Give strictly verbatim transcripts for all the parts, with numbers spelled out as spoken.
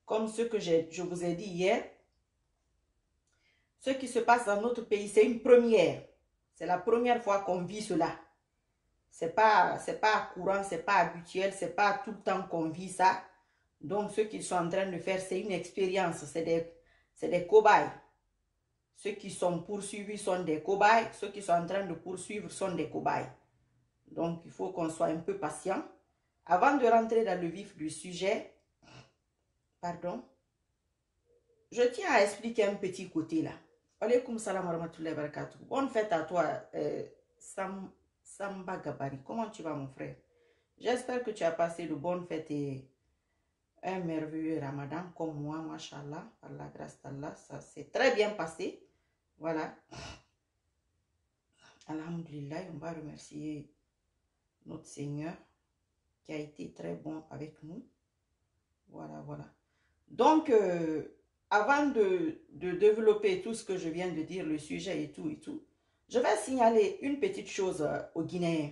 comme ce que je vous ai dit hier, ce qui se passe dans notre pays, c'est une première. C'est la première fois qu'on vit cela. C'est pas, c'est pas courant, c'est pas habituel, c'est pas tout le temps qu'on vit ça. Donc, ce qu'ils sont en train de faire, c'est une expérience, c'est des, c'est des cobayes. Ceux qui sont poursuivis sont des cobayes, ceux qui sont en train de poursuivre sont des cobayes. Donc, il faut qu'on soit un peu patient. Avant de rentrer dans le vif du sujet, pardon, je tiens à expliquer un petit côté là. Alaykoum salam wa rahmatullahi wa barakatuh. Bonne fête à toi, euh, Sam, Samba Gabari. Comment tu vas, mon frère? J'espère que tu as passé de bonnes fêtes et un merveilleux ramadan comme moi, machallah, par la grâce d'Allah. Ça s'est très bien passé. Voilà. Alhamdulillah, on va remercier notre Seigneur qui a été très bon avec nous. Voilà, voilà. Donc, euh, avant de, de développer tout ce que je viens de dire, le sujet et tout et tout, je vais signaler une petite chose euh, aux Guinéens,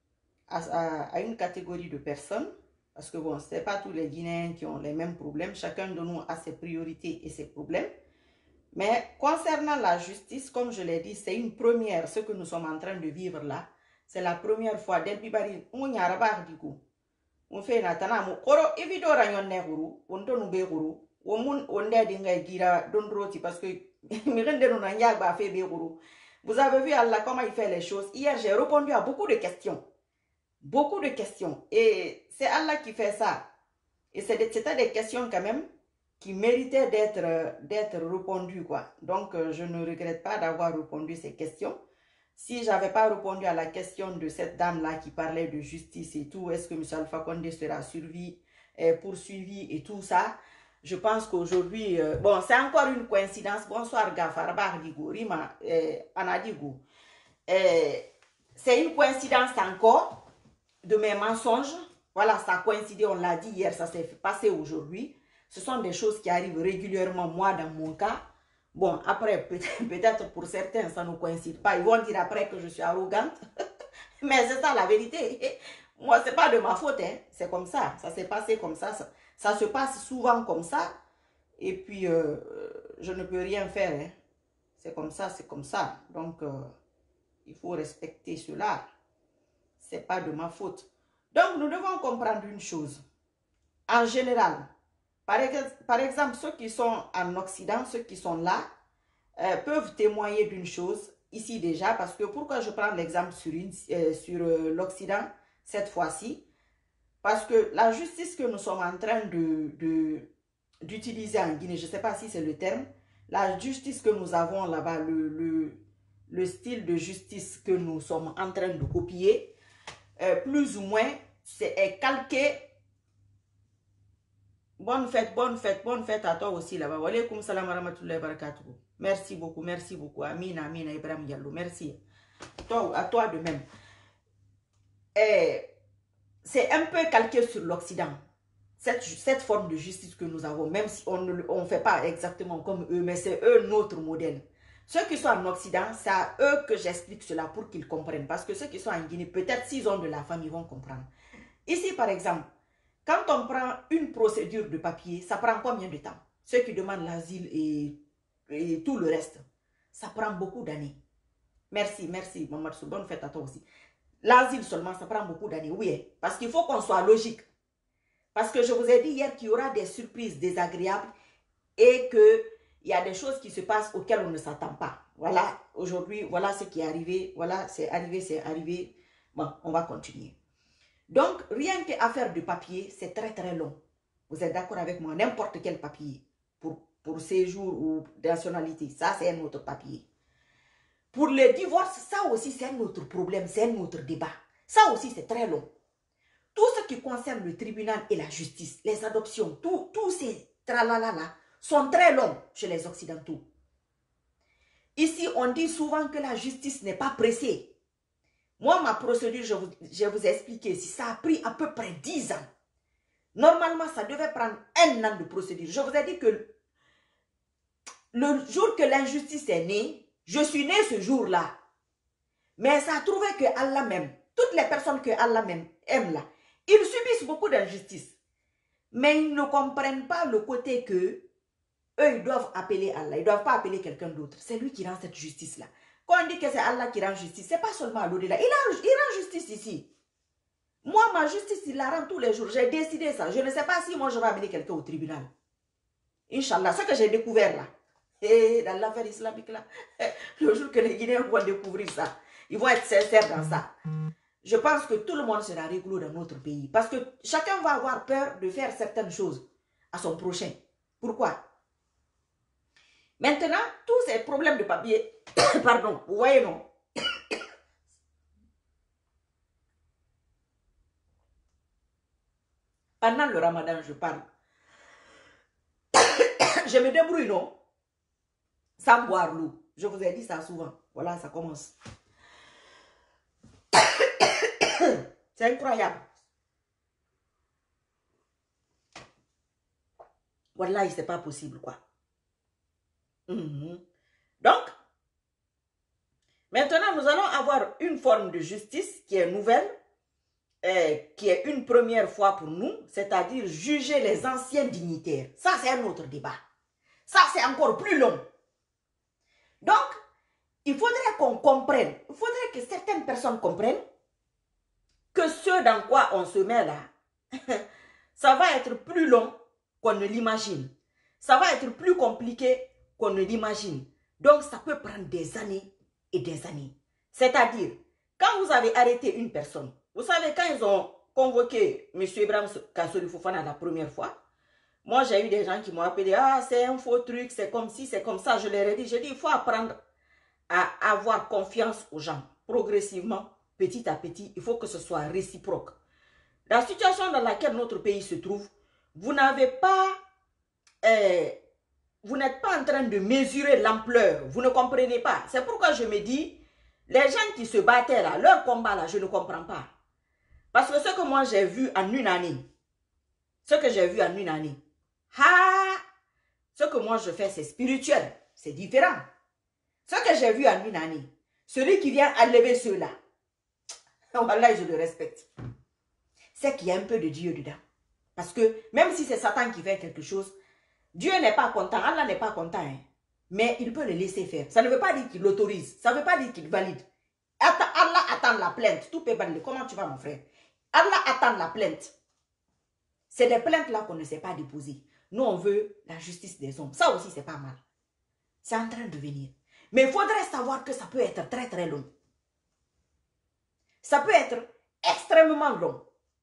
à, à, à une catégorie de personnes, parce que bon, ce n'est pas tous les Guinéens qui ont les mêmes problèmes, chacun de nous a ses priorités et ses problèmes. Mais concernant la justice, comme je l'ai dit, c'est une première, ce que nous sommes en train de vivre là. C'est la première fois. Delbibari, on y a rabat du coup. On fait natana mo koro evido ranyon ne guru, on donne be guru, on mun on est dinga gira don roti parce que mi rende non anya ba fait be guru. Vous avez vu Allah comment il fait les choses. Hier, j'ai répondu à beaucoup de questions. Beaucoup de questions. Et c'est Allah qui fait ça. Et c'était des questions quand même qui méritaient d'être d'être répondues, quoi. Donc, euh, je ne regrette pas d'avoir répondu ces questions. Si je n'avais pas répondu à la question de cette dame-là qui parlait de justice et tout, est-ce que M. Alpha Condé sera survi, euh, poursuivi et tout ça, je pense qu'aujourd'hui, euh, bon, c'est encore une coïncidence. Bonsoir, Gafarbar Digo, Rima, euh, Anadigo. Euh, c'est une coïncidence encore de mes mensonges. Voilà, ça a coïncidé, on l'a dit hier, ça s'est passé aujourd'hui. Ce sont des choses qui arrivent régulièrement, moi, dans mon cas. Bon, après, peut-être pour certains, ça ne coïncide pas. Ils vont dire après que je suis arrogante. Mais c'est ça la vérité. Moi, ce n'est pas de ma faute. Hein. C'est comme ça. Ça s'est passé comme ça. ça. Ça se passe souvent comme ça. Et puis, euh, je ne peux rien faire. Hein. C'est comme ça, c'est comme ça. Donc, euh, il faut respecter cela. Ce n'est pas de ma faute. Donc, nous devons comprendre une chose. En général, par, par exemple, ceux qui sont en Occident, ceux qui sont là, euh, peuvent témoigner d'une chose, ici déjà, parce que pourquoi je prends l'exemple sur, une, euh, sur euh, l'Occident, cette fois-ci, parce que la justice que nous sommes en train de, de, d'utiliser en Guinée, je ne sais pas si c'est le terme, la justice que nous avons là-bas, le, le, le style de justice que nous sommes en train de copier, euh, plus ou moins, c'est calqué. Bonne fête, bonne fête, bonne fête à toi aussi là-bas. Wa alaykoum salam wa rahmatullahi wa barakatuh. Merci beaucoup, merci beaucoup. Amina, Amina, Ibrahim Diallo, merci. Toi, à toi de même. C'est un peu calqué sur l'Occident. Cette, cette forme de justice que nous avons, même si on ne on fait pas exactement comme eux, mais c'est eux notre modèle. Ceux qui sont en Occident, c'est à eux que j'explique cela pour qu'ils comprennent. Parce que ceux qui sont en Guinée, peut-être s'ils ont de la famille, ils vont comprendre. Ici, par exemple, quand on prend une procédure de papier, ça prend combien de temps? Ceux qui demandent l'asile et, et tout le reste, ça prend beaucoup d'années. Merci, merci, Maman Sou, bonne fête à toi aussi. L'asile seulement, ça prend beaucoup d'années, oui, parce qu'il faut qu'on soit logique. Parce que je vous ai dit hier qu'il y aura des surprises désagréables et qu'il y a des choses qui se passent auxquelles on ne s'attend pas. Voilà, aujourd'hui, voilà ce qui est arrivé, voilà, c'est arrivé, c'est arrivé. Bon, on va continuer. Donc, rien qu'affaire de papier, c'est très très long. Vous êtes d'accord avec moi? N'importe quel papier, pour, pour séjour ou nationalité, ça c'est un autre papier. Pour les divorces, ça aussi c'est un autre problème, c'est un autre débat. Ça aussi c'est très long. Tout ce qui concerne le tribunal et la justice, les adoptions, tous tout ces tralalala sont très longs chez les Occidentaux. Ici, on dit souvent que la justice n'est pas pressée. Moi, ma procédure, je vous, je vous ai expliqué, si ça a pris à peu près dix ans. Normalement, ça devait prendre un an de procédure. Je vous ai dit que le jour que l'injustice est née, je suis née ce jour-là. Mais ça a trouvé que Allah même, toutes les personnes que Allah même aime là, ils subissent beaucoup d'injustice. Mais ils ne comprennent pas le côté que eux, ils doivent appeler Allah. Ils ne doivent pas appeler quelqu'un d'autre. C'est lui qui rend cette justice-là. Quand on dit que c'est Allah qui rend justice, ce n'est pas seulement à l'au-delà. Il, il rend justice ici. Moi, ma justice, il la rend tous les jours. J'ai décidé ça. Je ne sais pas si moi, je vais amener quelqu'un au tribunal. Inch'Allah, ce que j'ai découvert là, et dans l'affaire islamique là, le jour que les Guinéens vont découvrir ça, ils vont être sincères dans ça. Je pense que tout le monde sera rigolo dans notre pays. Parce que chacun va avoir peur de faire certaines choses à son prochain. Pourquoi? Maintenant, tous ces problèmes de papier, pardon, vous voyez non? Pendant le ramadan, je parle. Je me débrouille, non? Sans boire l'eau. Je vous ai dit ça souvent. Voilà, ça commence. C'est incroyable. Voilà, c'est pas possible, quoi. Mm-hmm. Donc, maintenant, nous allons avoir une forme de justice qui est nouvelle, euh, qui est une première fois pour nous, c'est-à-dire juger les anciens dignitaires. Ça, c'est un autre débat. Ça, c'est encore plus long. Donc, il faudrait qu'on comprenne, il faudrait que certaines personnes comprennent que ce dans quoi on se met là, ça va être plus long qu'on ne l'imagine. Ça va être plus compliqué qu'on ne l'imagine. Donc, ça peut prendre des années et des années. C'est-à-dire, quand vous avez arrêté une personne, vous savez, quand ils ont convoqué M. Ibrahim Kassori Fofana la première fois, moi, j'ai eu des gens qui m'ont appelé, ah, c'est un faux truc, c'est comme ci, c'est comme ça. Je leur ai dit, j'ai dit, il faut apprendre à avoir confiance aux gens. Progressivement, petit à petit, il faut que ce soit réciproque. La situation dans laquelle notre pays se trouve, vous n'avez pas, euh, vous n'êtes pas en train de mesurer l'ampleur. Vous ne comprenez pas. C'est pourquoi je me dis, les gens qui se battaient là, leur combat là, je ne comprends pas. Parce que ce que moi j'ai vu en une année, ce que j'ai vu en une année, ah, ce que moi je fais c'est spirituel, c'est différent. Ce que j'ai vu en une année, celui qui vient enlever ceux-là, voilà, je le respecte. C'est qu'il y a un peu de Dieu dedans. Parce que même si c'est Satan qui fait quelque chose, Dieu n'est pas content, Allah n'est pas content. Hein. Mais il peut le laisser faire. Ça ne veut pas dire qu'il l'autorise. Ça ne veut pas dire qu'il valide. Allah attend la plainte. Tout peut valider. Comment tu vas, mon frère? Allah attend la plainte. C'est des plaintes là qu'on ne sait pas déposer. Nous, on veut la justice des hommes. Ça aussi, c'est pas mal. C'est en train de venir. Mais il faudrait savoir que ça peut être très, très long. Ça peut être extrêmement long.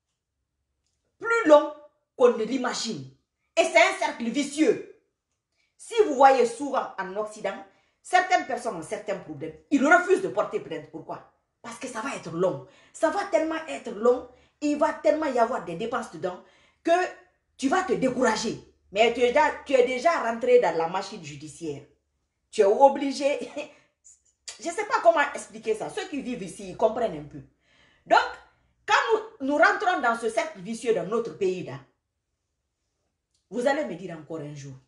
Plus long qu'on ne l'imagine. Et c'est un cercle vicieux. Si vous voyez souvent en Occident, certaines personnes ont certains problèmes. Ils refusent de porter plainte. Pourquoi? Parce que ça va être long. Ça va tellement être long, il va tellement y avoir des dépenses dedans que tu vas te décourager. Mais tu es déjà, tu es déjà rentré dans la machine judiciaire. Tu es obligé. Je ne sais pas comment expliquer ça. Ceux qui vivent ici, ils comprennent un peu. Donc, quand nous, nous rentrons dans ce cercle vicieux dans notre pays, là, vous allez me dire encore un jour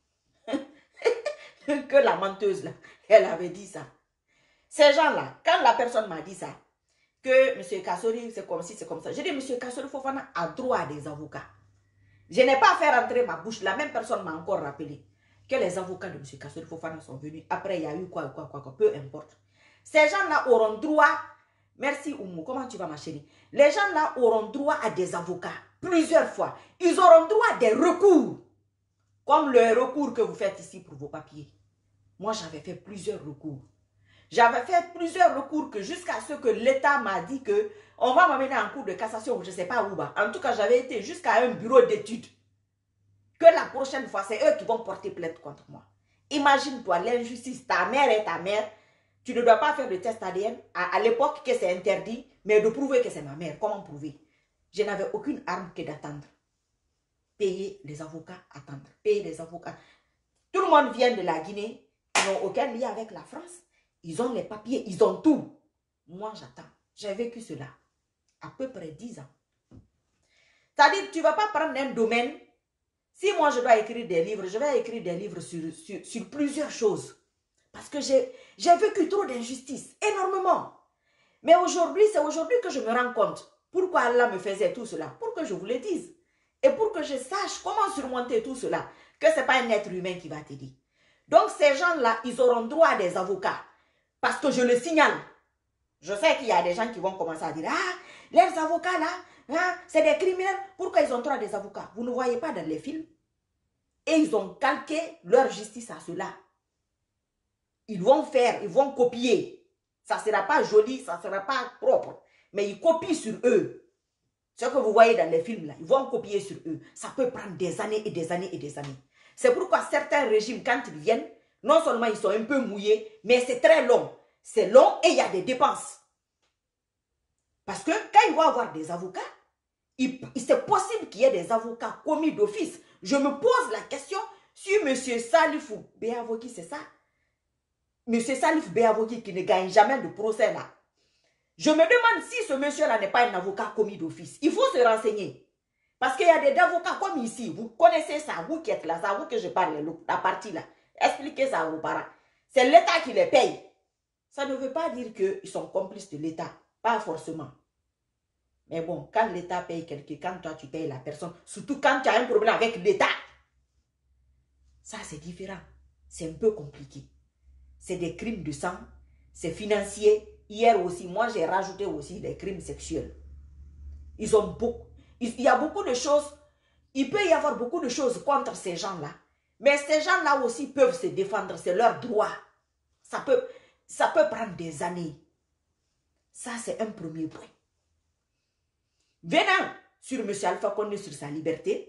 que la menteuse, là, elle avait dit ça. Ces gens-là, quand la personne m'a dit ça, que M. Kassori, c'est comme si, c'est comme ça. J'ai dit, M. Kassori Fofana a droit à des avocats. Je n'ai pas fait rentrer ma bouche. La même personne m'a encore rappelé que les avocats de M. Kassori Fofana sont venus. Après, il y a eu quoi, quoi, quoi, quoi, peu importe. Ces gens-là auront droit, merci Oumou, comment tu vas ma chérie? Les gens-là auront droit à des avocats plusieurs fois. Ils auront droit à des recours. Comme le recours que vous faites ici pour vos papiers. Moi, j'avais fait plusieurs recours. J'avais fait plusieurs recours que jusqu'à ce que l'État m'a dit que on va m'amener en cours de cassation, je ne sais pas où. Bah. En tout cas, j'avais été jusqu'à un bureau d'études. Que la prochaine fois, c'est eux qui vont porter plainte contre moi. Imagine-toi l'injustice. Ta mère est ta mère. Tu ne dois pas faire de test A D N. À, à l'époque que c'est interdit, mais de prouver que c'est ma mère. Comment prouver? Je n'avais aucune arme que d'attendre. Payer les avocats, attendre. Payer les avocats. Tout le monde vient de la Guinée. Ils n'ont aucun lien avec la France. Ils ont les papiers, ils ont tout. Moi, j'attends. J'ai vécu cela à peu près dix ans. C'est-à-dire que tu ne vas pas prendre un domaine. Si moi, je dois écrire des livres, je vais écrire des livres sur, sur, sur plusieurs choses. Parce que j'ai vécu trop d'injustice, énormément. Mais aujourd'hui, c'est aujourd'hui que je me rends compte pourquoi Allah me faisait tout cela. Pour que je vous le dise. Et pour que je sache comment surmonter tout cela, que ce n'est pas un être humain qui va t'aider. Donc ces gens-là, ils auront droit à des avocats. Parce que je le signale. Je sais qu'il y a des gens qui vont commencer à dire, ah, les avocats là, ah, c'est des criminels. Pourquoi ils ont droit à des avocats? Vous ne voyez pas dans les films? Et ils ont calqué leur justice à cela. Ils vont faire, ils vont copier. Ça ne sera pas joli, ça ne sera pas propre. Mais ils copient sur eux. Ce que vous voyez dans les films là, ils vont copier sur eux. Ça peut prendre des années et des années et des années. C'est pourquoi certains régimes, quand ils viennent, non seulement ils sont un peu mouillés, mais c'est très long. C'est long et il y a des dépenses. Parce que quand ils vont avoir des avocats, c'est possible qu'il y ait des avocats commis d'office. Je me pose la question si M. Salifou Béavoki, c'est ça? M. Salif Béavoki qui ne gagne jamais de procès là. Je me demande si ce monsieur-là n'est pas un avocat commis d'office. Il faut se renseigner. Parce qu'il y a des avocats comme ici. Vous connaissez ça, vous qui êtes là, c'est à vous que je parle, la partie là. Expliquez ça à vos parents. C'est l'État qui les paye. Ça ne veut pas dire qu'ils sont complices de l'État. Pas forcément. Mais bon, quand l'État paye quelqu'un, quand toi tu payes la personne, surtout quand tu as un problème avec l'État, ça c'est différent. C'est un peu compliqué. C'est des crimes de sang, c'est financier. Hier aussi, moi j'ai rajouté aussi des crimes sexuels. Ils ont beaucoup, il y a beaucoup de choses, il peut y avoir beaucoup de choses contre ces gens-là. Mais ces gens-là aussi peuvent se défendre, c'est leur droit. Ça peut, ça peut prendre des années. Ça c'est un premier point. Venant sur M. Alpha Condé, sur sa liberté,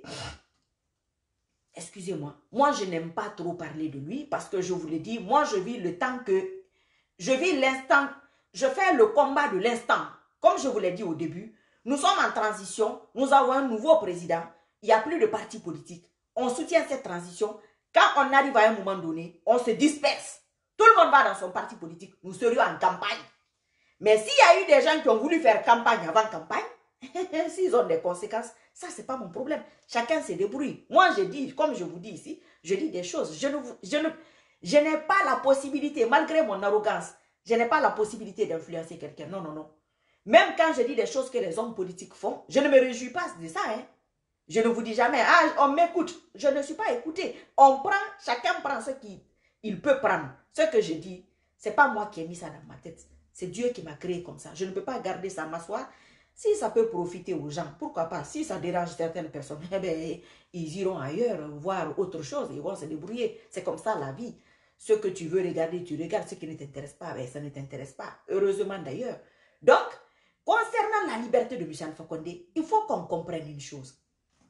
excusez-moi, moi je n'aime pas trop parler de lui parce que je vous le dis, moi je vis le temps que, je vis l'instant, je fais le combat de l'instant. Comme je vous l'ai dit au début, nous sommes en transition, nous avons un nouveau président, il n'y a plus de parti politique, on soutient cette transition. Quand on arrive à un moment donné, on se disperse. Tout le monde va dans son parti politique, nous serions en campagne. Mais s'il y a eu des gens qui ont voulu faire campagne avant campagne, s'ils ont des conséquences, ça c'est pas mon problème. Chacun se débrouille. Moi je dis, comme je vous dis ici, je dis des choses. Je ne, je ne, je n'ai pas la possibilité, malgré mon arrogance, je n'ai pas la possibilité d'influencer quelqu'un. Non, non, non. Même quand je dis des choses que les hommes politiques font, je ne me réjouis pas de ça. Hein. Je ne vous dis jamais, ah, on m'écoute. Je ne suis pas écouté. On prend, chacun prend ce qu'il peut prendre. Ce que je dis, ce n'est pas moi qui ai mis ça dans ma tête. C'est Dieu qui m'a créé comme ça. Je ne peux pas garder ça, m'asseoir. Si ça peut profiter aux gens, pourquoi pas? Si ça dérange certaines personnes, eh bien, ils iront ailleurs voir autre chose. Ils vont se débrouiller. C'est comme ça la vie. Ce que tu veux regarder, tu regardes. Ce qui ne t'intéresse pas, ben, ça ne t'intéresse pas. Heureusement d'ailleurs. Donc, concernant la liberté de M. Alpha Condé, il faut qu'on comprenne une chose.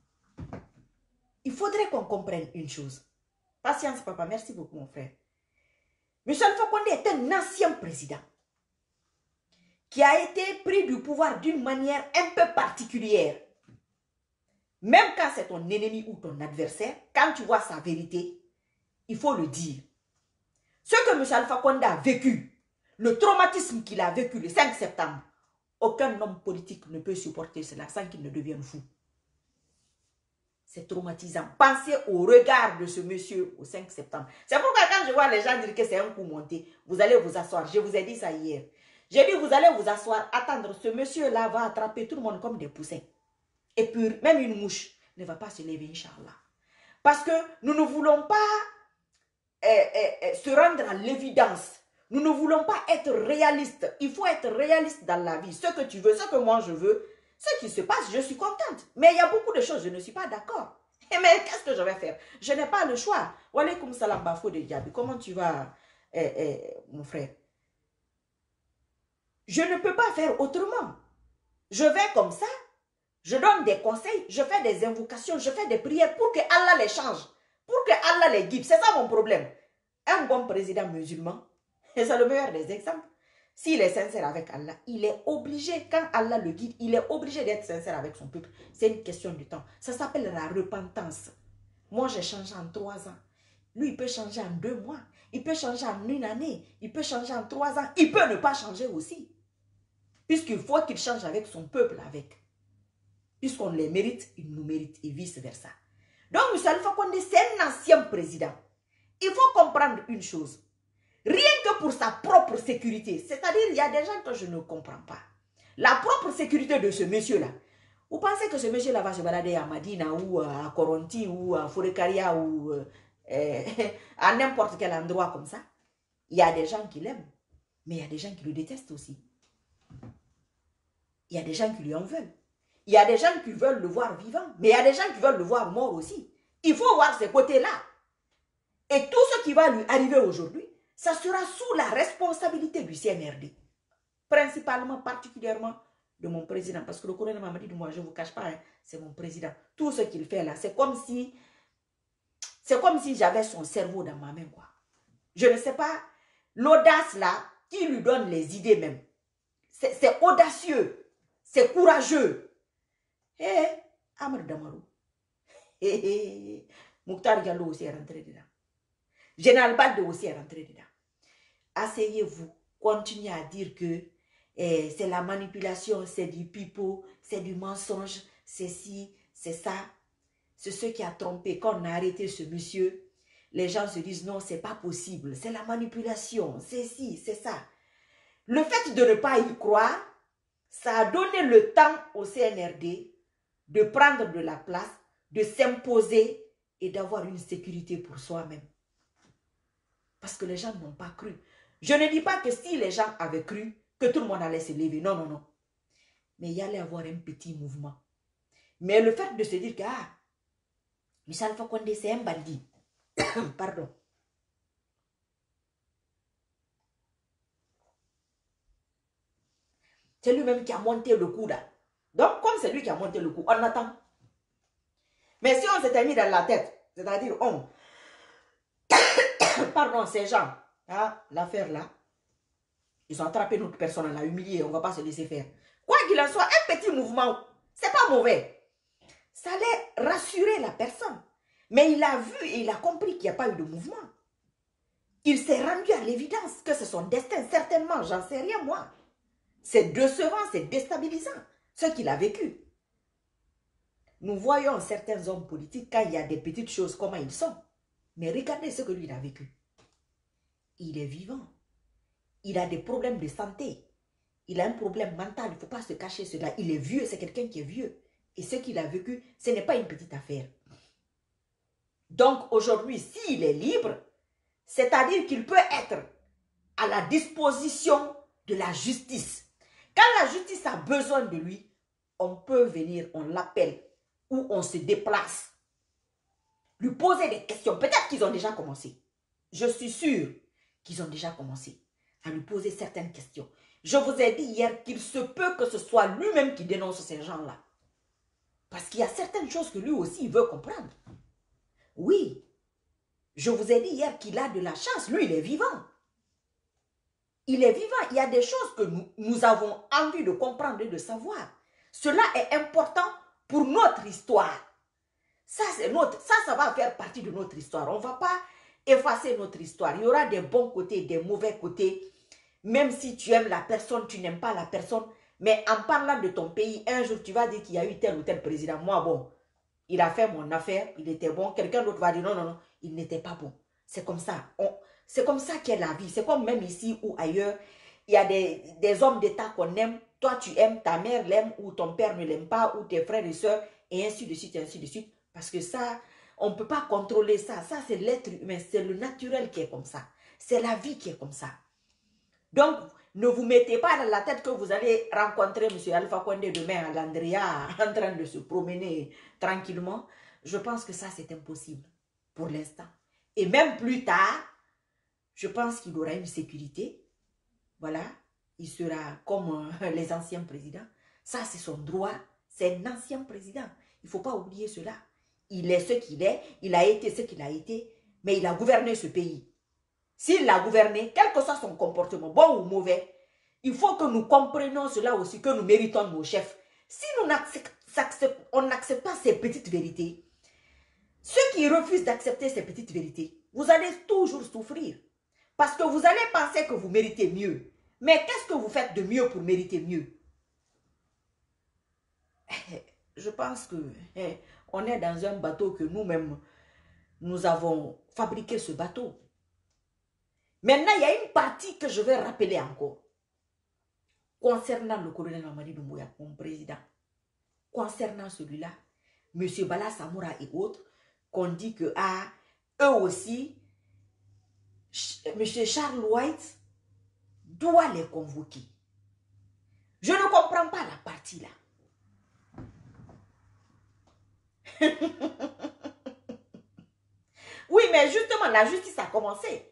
Il faudrait qu'on comprenne une chose. Patience, papa. Merci beaucoup, mon frère. M. Alpha Condé est un ancien président qui a été pris du pouvoir d'une manière un peu particulière. Même quand c'est ton ennemi ou ton adversaire, quand tu vois sa vérité, il faut le dire. Ce que M. Alpha Condé a vécu, le traumatisme qu'il a vécu le cinq septembre, aucun homme politique ne peut supporter cela sans qu'il ne devienne fou. C'est traumatisant. Pensez au regard de ce monsieur au cinq septembre. C'est pourquoi quand je vois les gens dire que c'est un coup monté, vous allez vous asseoir. Je vous ai dit ça hier. J'ai dit, vous allez vous asseoir, attendre. Ce monsieur-là va attraper tout le monde comme des poussins. Et puis, même une mouche ne va pas se lever, Inch'Allah. Parce que nous ne voulons pas euh, euh, se rendre à l'évidence. Nous ne voulons pas être réalistes. Il faut être réaliste dans la vie. Ce que tu veux, ce que moi je veux, ce qui se passe, je suis contente. Mais il y a beaucoup de choses, je ne suis pas d'accord. Mais qu'est-ce que je vais faire? Je n'ai pas le choix. Wa alaykoum salam bafo de Diaby. Comment tu vas, eh, eh, mon frère? Je ne peux pas faire autrement. Je vais comme ça, je donne des conseils, je fais des invocations, je fais des prières pour que Allah les change, pour que Allah les guide. C'est ça mon problème. Un bon président musulman, et c'est le meilleur des exemples, s'il est sincère avec Allah, il est obligé, quand Allah le guide, il est obligé d'être sincère avec son peuple. C'est une question de temps. Ça s'appelle la repentance. Moi, j'ai changé en trois ans. Lui, il peut changer en deux mois. Il peut changer en une année. Il peut changer en trois ans. Il peut ne pas changer aussi. Puisqu'il faut qu'il change avec son peuple avec. Puisqu'on les mérite, il nous mérite et vice-versa. Donc, M. Alpha Condé, c'est un ancien président. Il faut comprendre une chose. Rien que pour sa propre sécurité, c'est-à-dire il y a des gens que je ne comprends pas. La propre sécurité de ce monsieur-là. Vous pensez que ce monsieur-là va se balader à Madina ou à Koronti ou à Forekaria ou euh, à n'importe quel endroit comme ça? Il y a des gens qui l'aiment, mais il y a des gens qui le détestent aussi. Il y a des gens qui lui en veulent. Il y a des gens qui veulent le voir vivant, mais il y a des gens qui veulent le voir mort aussi. Il faut voir ces côtés-là. Et tout ce qui va lui arriver aujourd'hui, ça sera sous la responsabilité du C N R D. Principalement, particulièrement de mon président. Parce que le colonel m'a dit, moi, je ne vous cache pas, hein, c'est mon président. Tout ce qu'il fait là, c'est comme si, c'est comme si j'avais son cerveau dans ma main, quoi. Je ne sais pas, l'audace là, qui lui donne les idées même. C'est audacieux, c'est courageux. Hé, hey, Amr Damarou. Hé, hey, hey. Mouktar Diallo aussi est rentré dedans. Général Balde aussi est rentré dedans. Asseyez-vous, continuez à dire que eh, c'est la manipulation, c'est du pipeau, c'est du mensonge, c'est ci, c'est ça. C'est ce qui a trompé. Quand on a arrêté ce monsieur, les gens se disent non, c'est pas possible, c'est la manipulation, c'est ci, c'est ça. Le fait de ne pas y croire, ça a donné le temps au C N R D de prendre de la place, de s'imposer et d'avoir une sécurité pour soi-même. Parce que les gens n'ont pas cru. Je ne dis pas que si les gens avaient cru, que tout le monde allait se lever. Non, non, non. Mais il y allait avoir un petit mouvement. Mais le fait de se dire que, ah, Michel Alpha Condé, c'est un bandit. Pardon. C'est lui-même qui a monté le coup là. Donc, comme c'est lui qui a monté le coup, on attend. Mais si on s'était mis dans la tête, c'est-à-dire on, pardon, ces gens, hein, l'affaire là, ils ont attrapé notre personne, on l'a humilié, on ne va pas se laisser faire. Quoi qu'il en soit, un petit mouvement, c'est pas mauvais. Ça allait rassurer la personne. Mais il a vu et il a compris qu'il n'y a pas eu de mouvement. Il s'est rendu à l'évidence que c'est son destin, certainement, j'en sais rien moi. C'est décevant, c'est déstabilisant, ce qu'il a vécu. Nous voyons certains hommes politiques, quand il y a des petites choses, comment ils sont. Mais regardez ce que lui il a vécu. Il est vivant. Il a des problèmes de santé. Il a un problème mental, il ne faut pas se cacher cela. Il est vieux, c'est quelqu'un qui est vieux. Et ce qu'il a vécu, ce n'est pas une petite affaire. Donc aujourd'hui, s'il est libre, c'est-à-dire qu'il peut être à la disposition de la justice. Quand la justice a besoin de lui, on peut venir, on l'appelle ou on se déplace. Lui poser des questions. Peut-être qu'ils ont déjà commencé. Je suis sûre qu'ils ont déjà commencé à lui poser certaines questions. Je vous ai dit hier qu'il se peut que ce soit lui-même qui dénonce ces gens-là. Parce qu'il y a certaines choses que lui aussi il veut comprendre. Oui, je vous ai dit hier qu'il a de la chance. Lui, il est vivant. Il est vivant. Il y a des choses que nous, nous avons envie de comprendre et de savoir. Cela est important pour notre histoire. Ça, c'est notre, ça, ça va faire partie de notre histoire. On ne va pas effacer notre histoire. Il y aura des bons côtés, des mauvais côtés. Même si tu aimes la personne, tu n'aimes pas la personne. Mais en parlant de ton pays, un jour, tu vas dire qu'il y a eu tel ou tel président. Moi, bon, il a fait mon affaire, il était bon. Quelqu'un d'autre va dire non, non, non, il n'était pas bon. C'est comme ça. C'est comme ça qu'est la vie. C'est comme même ici ou ailleurs. Il y a des, des hommes d'État qu'on aime. Toi, tu aimes, ta mère l'aime ou ton père ne l'aime pas ou tes frères et soeurs et ainsi de suite, et ainsi de suite. Parce que ça, on ne peut pas contrôler ça. Ça, c'est l'être humain. C'est le naturel qui est comme ça. C'est la vie qui est comme ça. Donc, ne vous mettez pas dans la tête que vous allez rencontrer M. Alpha Condé demain à l'Andrea en train de se promener tranquillement. Je pense que ça, c'est impossible pour l'instant. Et même plus tard, je pense qu'il aura une sécurité. Voilà, il sera comme euh, les anciens présidents. Ça, c'est son droit. C'est un ancien président. Il ne faut pas oublier cela. Il est ce qu'il est. Il a été ce qu'il a été. Mais il a gouverné ce pays. S'il l'a gouverné, quel que soit son comportement, bon ou mauvais, il faut que nous comprenions cela aussi, que nous méritons nos chefs. Si nous n'acceptons pas ces petites vérités, ceux qui refusent d'accepter ces petites vérités, vous allez toujours souffrir. Parce que vous allez penser que vous méritez mieux. Mais qu'est-ce que vous faites de mieux pour mériter mieux? Je pense que eh, on est dans un bateau que nous-mêmes, nous avons fabriqué ce bateau. Maintenant, il y a une partie que je vais rappeler encore. Concernant le colonel Mamadi Doumbouya, mon président. concernant celui-là, M. Bala Samoura et autres, qu'on dit que ah, eux aussi, M. Charles White doit les convoquer. Je ne comprends pas la partie là. Oui, mais justement, la justice a commencé.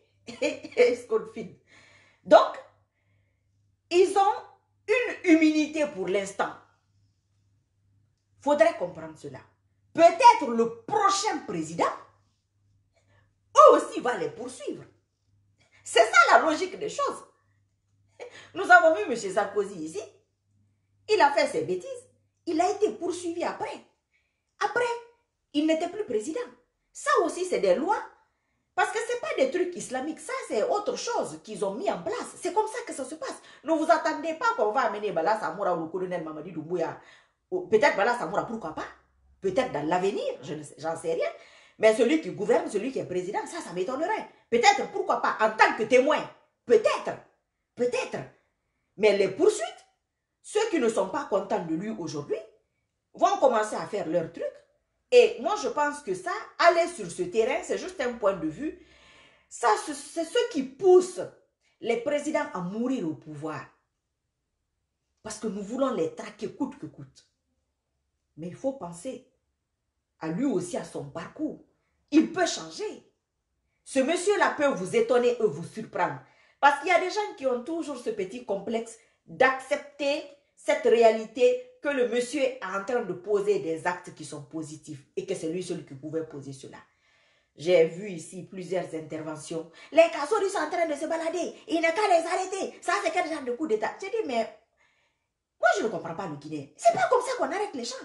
Donc, ils ont une immunité pour l'instant. Faudrait comprendre cela. Peut-être le prochain président, eux aussi, va les poursuivre. C'est ça la logique des choses. Nous avons vu M. Sarkozy ici. Il a fait ses bêtises. Il a été poursuivi après. Après, il n'était plus président. Ça aussi, c'est des lois. Parce que ce n'est pas des trucs islamiques. Ça, c'est autre chose qu'ils ont mis en place. C'est comme ça que ça se passe. Ne vous attendez pas qu'on va amener Bala Samoura ou le colonel Mamadi Doumbouya. Peut-être Bala Samoura, pourquoi pas? Peut-être dans l'avenir, je ne sais, j'en sais rien. Mais celui qui gouverne, celui qui est président, ça, ça m'étonnerait. Peut-être, pourquoi pas, en tant que témoin. Peut-être. Peut-être. Mais les poursuites, ceux qui ne sont pas contents de lui aujourd'hui, vont commencer à faire leur truc. Et moi, je pense que ça, aller sur ce terrain, c'est juste un point de vue. Ça, c'est ce qui pousse les présidents à mourir au pouvoir. Parce que nous voulons les traquer coûte que coûte. Mais il faut penser à lui aussi, à son parcours. Il peut changer. Ce monsieur-là peut vous étonner et vous surprendre. Parce qu'il y a des gens qui ont toujours ce petit complexe d'accepter cette réalité que le monsieur est en train de poser des actes qui sont positifs et que c'est lui seul qui pouvait poser cela. J'ai vu ici plusieurs interventions. Les Kassoris sont en train de se balader. Il n'a qu'à les arrêter. Ça, c'est quel genre de coup d'État? J'ai dit, mais moi, je ne comprends pas le Guinéen. C'est pas comme ça qu'on arrête les gens.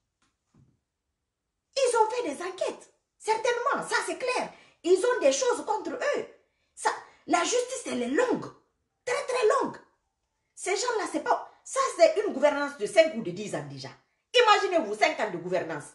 Ils ont fait des enquêtes. Certainement, ça c'est clair. Ils ont des choses contre eux. Ça, la justice, elle est longue. Très, très longue. Ces gens-là, c'est pas... Ça, c'est une gouvernance de cinq ou de dix ans déjà. Imaginez-vous, cinq ans de gouvernance.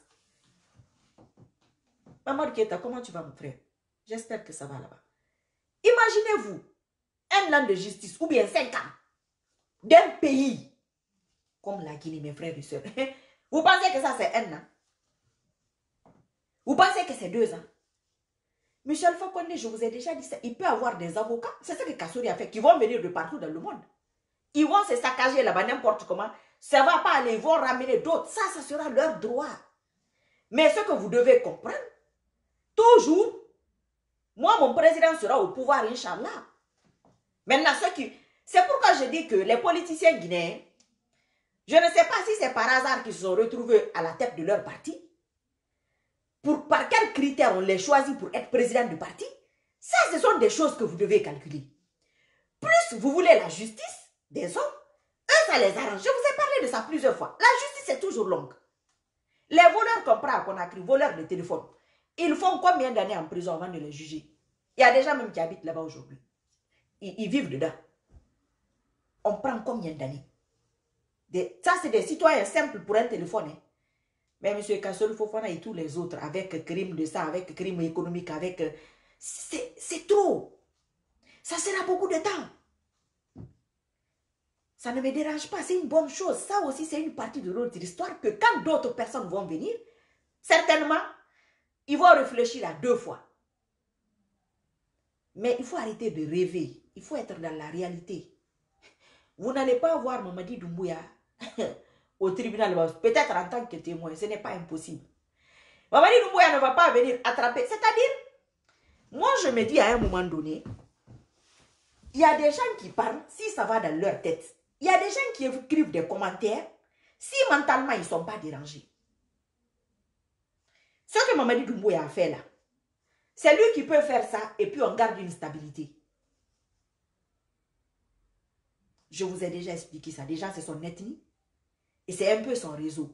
Maman Keta, comment tu vas, mon frère? J'espère que ça va là-bas. Imaginez-vous, un an de justice, ou bien cinq ans, d'un pays comme la Guinée, mes frères et sœurs. Vous pensez que ça, c'est un an? Vous pensez que c'est deux ans? Michel Fakonde, je vous ai déjà dit ça, il peut avoir des avocats. C'est ce que Kassouri a fait, qui vont venir de partout dans le monde. Ils vont se saccager là-bas n'importe comment. Ça ne va pas aller, ils vont ramener d'autres. Ça, ça sera leur droit. Mais ce que vous devez comprendre, toujours, moi, mon président sera au pouvoir, Inch'Allah. Maintenant, ce qui... C'est pourquoi je dis que les politiciens guinéens, je ne sais pas si c'est par hasard qu'ils se sont retrouvés à la tête de leur parti. Pour, par quels critères on les choisit pour être président du parti? Ça, ce sont des choses que vous devez calculer. Plus vous voulez la justice des hommes, eux, ça les arrange. Je vous ai parlé de ça plusieurs fois. La justice est toujours longue. Les voleurs qu'on prend à Conakry, voleurs de téléphone, ils font combien d'années en prison avant de les juger? Il y a des gens même qui habitent là-bas aujourd'hui. Ils, ils vivent dedans. On prend combien d'années? Ça, c'est des citoyens simples pour un téléphone. Hein. Mais M. Kassouri Fofana et tous les autres, avec crime de ça, avec crime économique, avec... C'est trop. Ça sera beaucoup de temps. Ça ne me dérange pas, c'est une bonne chose. Ça aussi, c'est une partie de notre histoire que quand d'autres personnes vont venir, certainement, ils vont réfléchir à deux fois. Mais il faut arrêter de rêver. Il faut être dans la réalité. Vous n'allez pas voir Mamadi Doumbouya au tribunal, peut-être en tant que témoin, ce n'est pas impossible. Mamadi Doumbouya ne va pas venir attraper. C'est-à-dire, moi je me dis à un moment donné, il y a des gens qui parlent, si ça va dans leur tête. Il y a des gens qui écrivent des commentaires, si mentalement ils ne sont pas dérangés. Ce que Mamadi Doumbouya a fait là, c'est lui qui peut faire ça et puis on garde une stabilité. Je vous ai déjà expliqué ça. Déjà, c'est son ethnie et c'est un peu son réseau.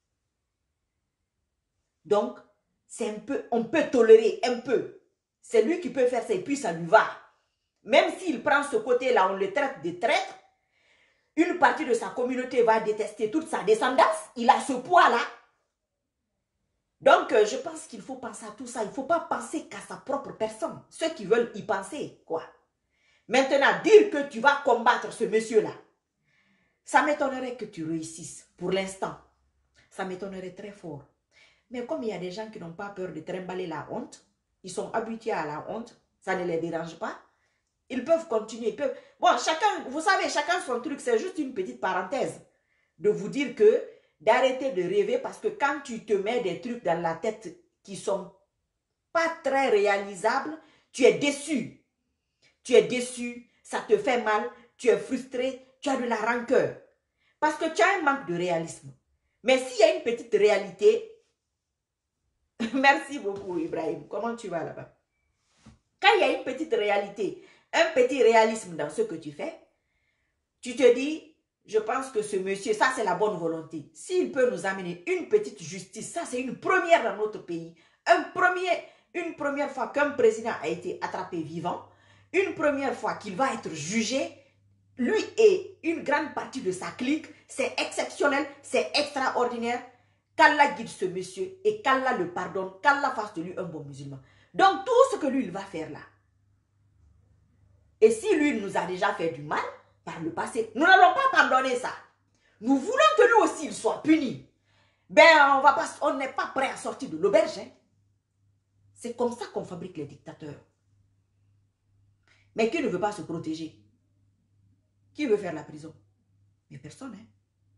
Donc, c'est un peu, on peut tolérer un peu. C'est lui qui peut faire ça et puis ça lui va. Même s'il prend ce côté-là, on le traite de traître, une partie de sa communauté va détester toute sa descendance. Il a ce poids-là. Donc, euh, je pense qu'il faut penser à tout ça. Il ne faut pas penser qu'à sa propre personne. Ceux qui veulent y penser, quoi. Maintenant, dire que tu vas combattre ce monsieur-là, ça m'étonnerait que tu réussisses pour l'instant. ça m'étonnerait très fort. Mais comme il y a des gens qui n'ont pas peur de trimballer la honte, ils sont habitués à la honte, ça ne les dérange pas, ils peuvent continuer. Ils peuvent... Bon, chacun, vous savez, chacun son truc, c'est juste une petite parenthèse de vous dire que d'arrêter de rêver parce que quand tu te mets des trucs dans la tête qui ne sont pas très réalisables, tu es déçu. Tu es déçu, ça te fait mal, tu es frustré, tu as de la rancœur. Parce que tu as un manque de réalisme. Mais s'il y a une petite réalité, merci beaucoup Ibrahim, comment tu vas là-bas? Quand il y a une petite réalité, un petit réalisme dans ce que tu fais, tu te dis, je pense que ce monsieur, ça c'est la bonne volonté. S'il peut nous amener une petite justice, ça c'est une première dans notre pays. Un premier, une première fois qu'un président a été attrapé vivant, une première fois qu'il va être jugé, lui et une grande partie de sa clique, c'est exceptionnel, c'est extraordinaire. Qu'Allah guide ce monsieur et qu'Allah le pardonne, qu'Allah fasse de lui un bon musulman. Donc tout ce que lui il va faire là, et si lui nous a déjà fait du mal par le passé, nous n'allons pas pardonner ça. Nous voulons que lui aussi il soit puni. Ben on va pas, on n'est pas prêt à sortir de l'auberge. Hein? C'est comme ça qu'on fabrique les dictateurs. Mais qui ne veut pas se protéger? Qui veut faire la prison? Mais personne. Hein?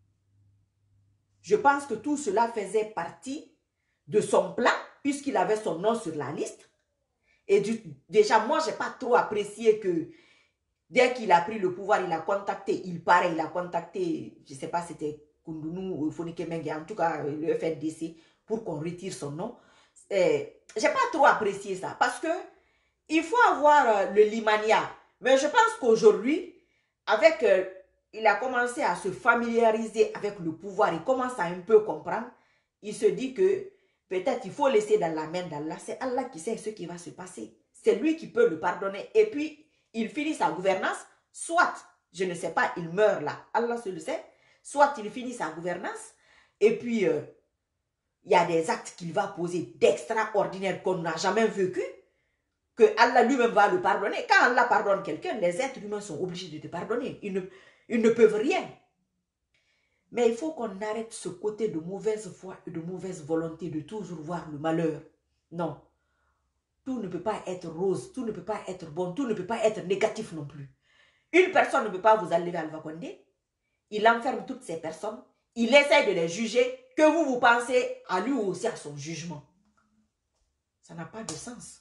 Je pense que tout cela faisait partie de son plan, puisqu'il avait son nom sur la liste. Et du, déjà, moi, je n'ai pas trop apprécié que dès qu'il a pris le pouvoir, il a contacté, il paraît, il a contacté, je ne sais pas si c'était Kundunu ou Fonike Mengue, en tout cas le F N D C, pour qu'on retire son nom. Je n'ai pas trop apprécié ça, parce que il faut avoir le limania. Mais je pense qu'aujourd'hui, avec... Euh, il a commencé à se familiariser avec le pouvoir, il commence à un peu comprendre, il se dit que peut-être il faut laisser dans la main d'Allah, c'est Allah qui sait ce qui va se passer, c'est lui qui peut le pardonner, et puis il finit sa gouvernance, soit, je ne sais pas, il meurt là, Allah se le sait, soit il finit sa gouvernance, et puis euh, il y a des actes qu'il va poser d'extraordinaire qu'on n'a jamais vécu, que Allah lui-même va le pardonner. Quand Allah pardonne quelqu'un, les êtres humains sont obligés de te pardonner, ils ne Ils ne peuvent rien. Mais il faut qu'on arrête ce côté de mauvaise foi et de mauvaise volonté de toujours voir le malheur. Non. Tout ne peut pas être rose, tout ne peut pas être bon, tout ne peut pas être négatif non plus. Une personne ne peut pas vous enlever Alpha Condé. Il enferme toutes ces personnes. Il essaie de les juger. Que vous, vous pensez à lui aussi à son jugement. Ça n'a pas de sens.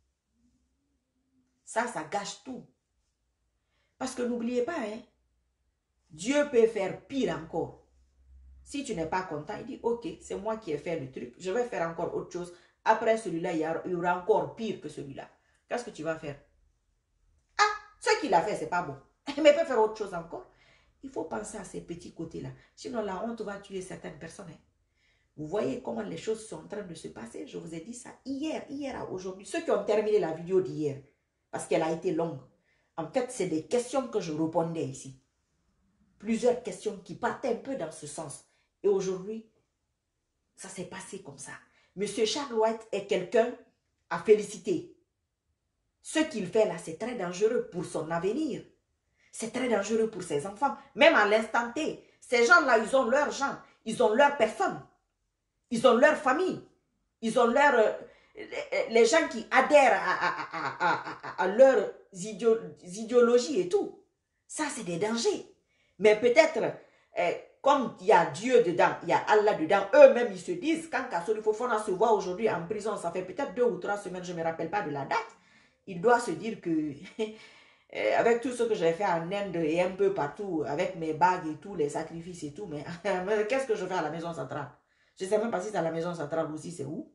Ça, ça gâche tout. Parce que n'oubliez pas, hein, Dieu peut faire pire encore. Si tu n'es pas content, il dit, ok, c'est moi qui ai fait le truc, je vais faire encore autre chose. Après celui-là, il y aura encore pire que celui-là. Qu'est-ce que tu vas faire? Ah, ce qu'il a fait, c'est pas bon. Mais il peut faire autre chose encore. Il faut penser à ces petits côtés-là. Sinon, la honte va tuer certaines personnes. Hein. Vous voyez comment les choses sont en train de se passer. Je vous ai dit ça hier, hier à aujourd'hui. Ceux qui ont terminé la vidéo d'hier, parce qu'elle a été longue. En fait, c'est des questions que je répondais ici. Plusieurs questions qui partaient un peu dans ce sens. Et aujourd'hui, ça s'est passé comme ça. Monsieur Charles White est quelqu'un à féliciter. Ce qu'il fait là, c'est très dangereux pour son avenir. C'est très dangereux pour ses enfants. Même à l'instant T, ces gens-là, ils ont leurs gens. Ils ont leurs personnes. Ils ont leur famille. Ils ont leur... Euh, les gens qui adhèrent à, à, à, à, à leurs idéo, idéologies et tout. Ça, c'est des dangers. Mais peut-être, euh, comme il y a Dieu dedans, il y a Allah dedans, eux-mêmes, ils se disent, quand Kassoli Fofana se voit aujourd'hui en prison, ça fait peut-être deux ou trois semaines, je ne me rappelle pas de la date, il doit se dire que, avec tout ce que j'ai fait en Inde et un peu partout, avec mes bagues et tout, les sacrifices et tout, mais qu'est-ce que je fais à la maison centrale? Je ne sais même pas si c'est à la maison centrale aussi, c'est où?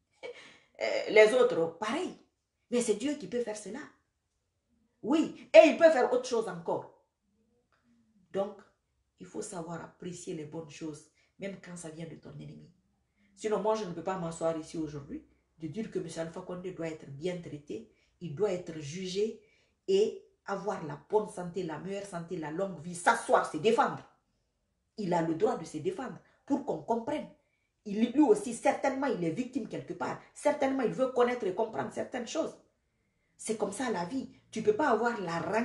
Les autres, pareil. Mais c'est Dieu qui peut faire cela. Oui, et il peut faire autre chose encore. Donc, il faut savoir apprécier les bonnes choses, même quand ça vient de ton ennemi. Sinon, moi, je ne peux pas m'asseoir ici aujourd'hui de dire que M. Alpha Condé doit être bien traité, il doit être jugé et avoir la bonne santé, la meilleure santé, la longue vie, s'asseoir, se défendre. Il a le droit de se défendre pour qu'on comprenne. Il, lui aussi, certainement, il est victime quelque part. Certainement, il veut connaître et comprendre certaines choses. C'est comme ça la vie. Tu ne peux pas avoir la rancœur, une rancœur qui ne finit pas, non.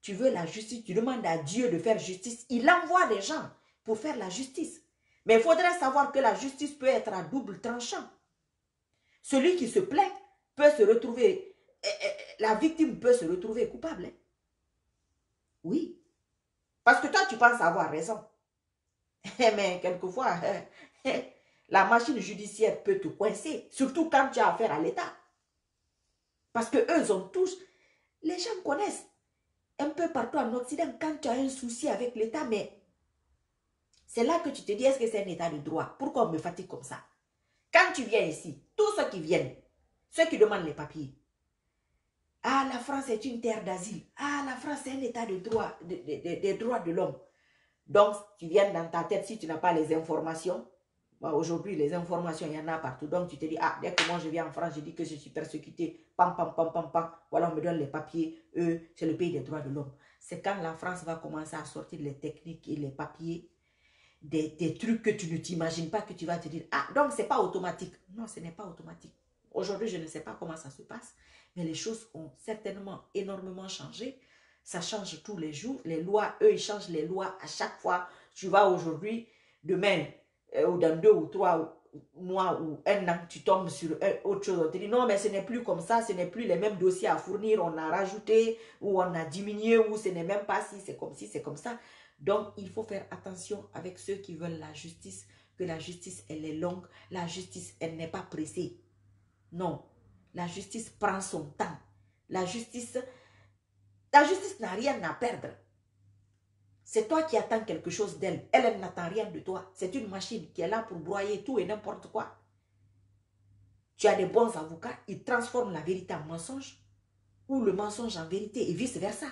tu veux la justice, tu demandes à Dieu de faire justice, il envoie des gens pour faire la justice. Mais il faudrait savoir que la justice peut être à double tranchant. Celui qui se plaint peut se retrouver, la victime peut se retrouver coupable. Hein? Oui. Parce que toi, tu penses avoir raison. Mais quelquefois, la machine judiciaire peut te coincer, surtout quand tu as affaire à l'État. Parce que eux ont tous, les gens connaissent un peu partout en Occident, quand tu as un souci avec l'État, mais c'est là que tu te dis, est-ce que c'est un État de droit? Pourquoi on me fatigue comme ça? Quand tu viens ici, tous ceux qui viennent, ceux qui demandent les papiers, ah, la France est une terre d'asile. Ah, la France est un État de droit, de, de, de, des droits de l'homme. Donc, tu viens dans ta tête, si tu n'as pas les informations, bon, aujourd'hui, les informations, il y en a partout. Donc, tu te dis, ah, dès que moi je viens en France, je dis que je suis persécuté, pam, pam, pam, pam, pam, voilà, on me donne les papiers, eux, c'est le pays des droits de l'homme. C'est quand la France va commencer à sortir les techniques et les papiers, des, des trucs que tu ne t'imagines pas, que tu vas te dire, ah, donc c'est pas automatique. Non, ce n'est pas automatique. Aujourd'hui, je ne sais pas comment ça se passe, mais les choses ont certainement énormément changé. Ça change tous les jours. Les lois, eux, ils changent les lois à chaque fois. Tu vas aujourd'hui, demain, euh, ou dans deux ou trois mois ou un an, tu tombes sur euh, autre chose. On te dit, non, mais ce n'est plus comme ça, ce n'est plus les mêmes dossiers à fournir. On a rajouté ou on a diminué ou ce n'est même pas si, c'est comme si, c'est comme ça. Donc, il faut faire attention avec ceux qui veulent la justice, que la justice, elle est longue. La justice, elle n'est pas pressée. Non, la justice prend son temps. La justice... La justice n'a rien à perdre. C'est toi qui attends quelque chose d'elle. Elle, elle n'attend rien de toi. C'est une machine qui est là pour broyer tout et n'importe quoi. Tu as des bons avocats, ils transforment la vérité en mensonge ou le mensonge en vérité et vice-versa.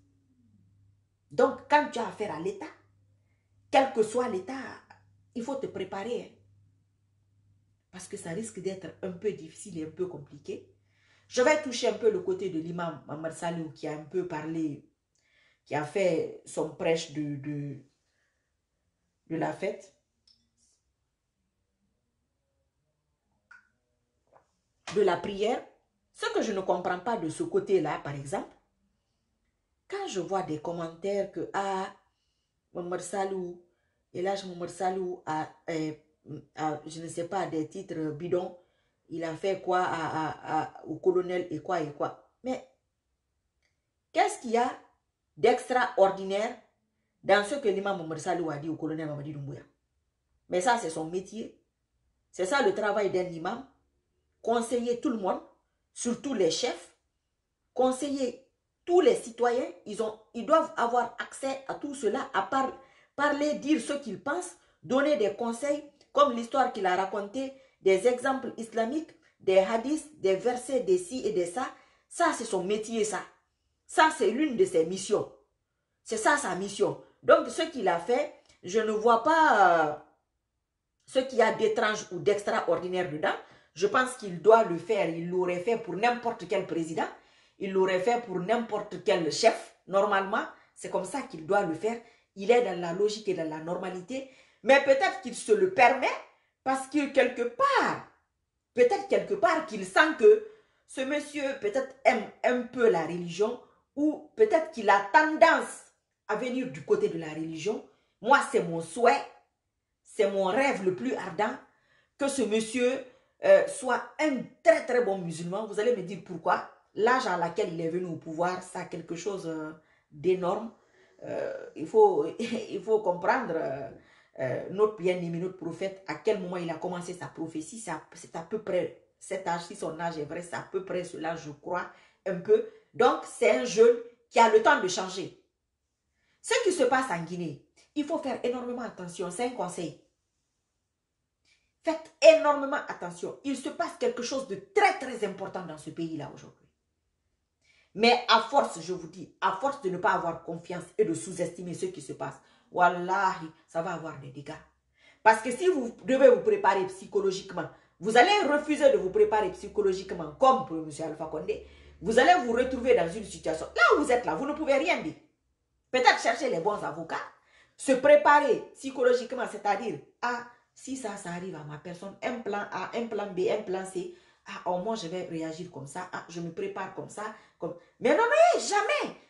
Donc, quand tu as affaire à l'État, quel que soit l'État, il faut te préparer. Parce que ça risque d'être un peu difficile et un peu compliqué. Je vais toucher un peu le côté de l'imam Mamad Salou qui a un peu parlé, qui a fait son prêche de, de, de la fête. De la prière. Ce que je ne comprends pas de ce côté-là, par exemple, quand je vois des commentaires que, ah, Mamad Salou, et là, Mamad Salou a, a, a, je ne sais pas, des titres bidons, il a fait quoi à, à, à, au colonel et quoi et quoi. Mais qu'est-ce qu'il y a d'extraordinaire dans ce que l'imam Mamad Salou a dit au colonel Mamadi Doumbouya? Mais ça, c'est son métier. C'est ça le travail d'un imam. Conseiller tout le monde, surtout les chefs. Conseiller tous les citoyens. Ils, ont, ils doivent avoir accès à tout cela, à par, parler, dire ce qu'ils pensent, donner des conseils, comme l'histoire qu'il a racontée, des exemples islamiques, des hadiths, des versets, des ci et des ça. Ça, c'est son métier, ça. Ça, c'est l'une de ses missions. C'est ça, sa mission. Donc, ce qu'il a fait, je ne vois pas euh, ce qu'il y a d'étrange ou d'extraordinaire dedans. Je pense qu'il doit le faire. Il l'aurait fait pour n'importe quel président. Il l'aurait fait pour n'importe quel chef. Normalement, c'est comme ça qu'il doit le faire. Il est dans la logique et dans la normalité. Mais peut-être qu'il se le permet parce que quelque part, peut-être quelque part qu'il sent que ce monsieur peut-être aime un peu la religion ou peut-être qu'il a tendance à venir du côté de la religion. Moi, c'est mon souhait, c'est mon rêve le plus ardent que ce monsieur euh, soit un très très bon musulman. Vous allez me dire pourquoi. L'âge à laquelle il est venu au pouvoir, ça a quelque chose euh, d'énorme. Euh, il, faut, il faut comprendre... Euh, Euh, notre bien-aimé, notre prophète, à quel moment il a commencé sa prophétie, c'est à peu près cet âge, si son âge est vrai, c'est à peu près cela, je crois, un peu. Donc, c'est un jeune qui a le temps de changer. Ce qui se passe en Guinée, il faut faire énormément attention, c'est un conseil. Faites énormément attention. Il se passe quelque chose de très, très important dans ce pays-là aujourd'hui. Mais à force, je vous dis, à force de ne pas avoir confiance et de sous-estimer ce qui se passe, wallahi, ça va avoir des dégâts. Parce que si vous devez vous préparer psychologiquement, vous allez refuser de vous préparer psychologiquement comme pour M. Alpha Condé. Vous allez vous retrouver dans une situation, là où vous êtes là, vous ne pouvez rien dire. Peut-être chercher les bons avocats, se préparer psychologiquement, c'est-à-dire, ah, si ça, ça arrive à ma personne, un plan A, un plan B, un plan C, ah, au moins je vais réagir comme ça, ah, je me prépare comme ça. Comme... Mais non, non, jamais.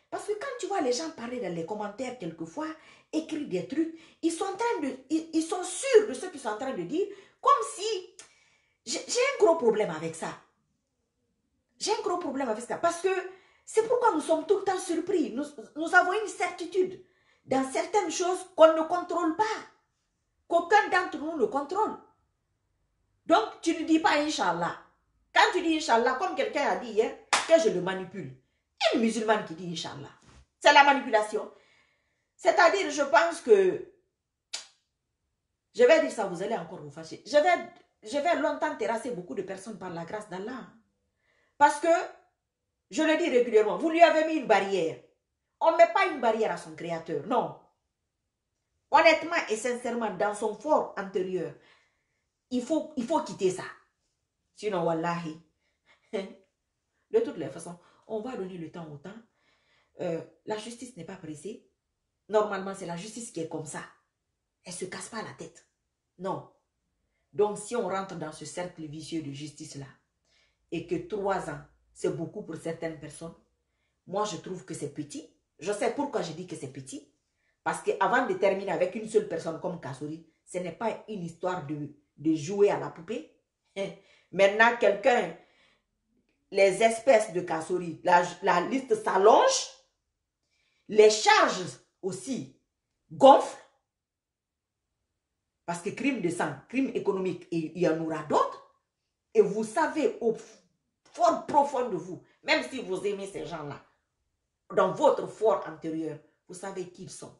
Parce que quand tu vois les gens parler dans les commentaires quelquefois, écrire des trucs, ils sont en train de, ils, ils sont sûrs de ce qu'ils sont en train de dire, comme si, j'ai un gros problème avec ça. J'ai un gros problème avec ça, parce que c'est pourquoi nous sommes tout le temps surpris. Nous, nous avons une certitude dans certaines choses qu'on ne contrôle pas, qu'aucun d'entre nous ne contrôle. Donc, tu ne dis pas Inch'Allah. Quand tu dis Inch'Allah, comme quelqu'un a dit hier, que je le manipule. Une musulmane qui dit Inch'Allah. C'est la manipulation. C'est-à-dire, je pense que, je vais dire ça, vous allez encore vous fâcher. Je vais, je vais longtemps terrasser beaucoup de personnes par la grâce d'Allah. Parce que, je le dis régulièrement, vous lui avez mis une barrière. On ne met pas une barrière à son créateur, non. Honnêtement et sincèrement, dans son fort intérieur, il faut, il faut quitter ça. Sinon, wallahi, de toutes les façons, on va donner le temps au temps. Euh, la justice n'est pas pressée. Normalement, c'est la justice qui est comme ça. Elle ne se casse pas la tête. Non. Donc, si on rentre dans ce cercle vicieux de justice-là, et que trois ans, c'est beaucoup pour certaines personnes, moi, je trouve que c'est petit. Je sais pourquoi je dis que c'est petit. Parce qu'avant de terminer avec une seule personne comme Kassory, ce n'est pas une histoire de, de jouer à la poupée. Maintenant, quelqu'un, les espèces de Kassory, la, la liste s'allonge, les charges aussi gonflent, parce que crime de sang, crime économique, il y en aura d'autres, et vous savez au fort profond de vous, même si vous aimez ces gens-là, dans votre fort intérieur, vous savez qui ils sont.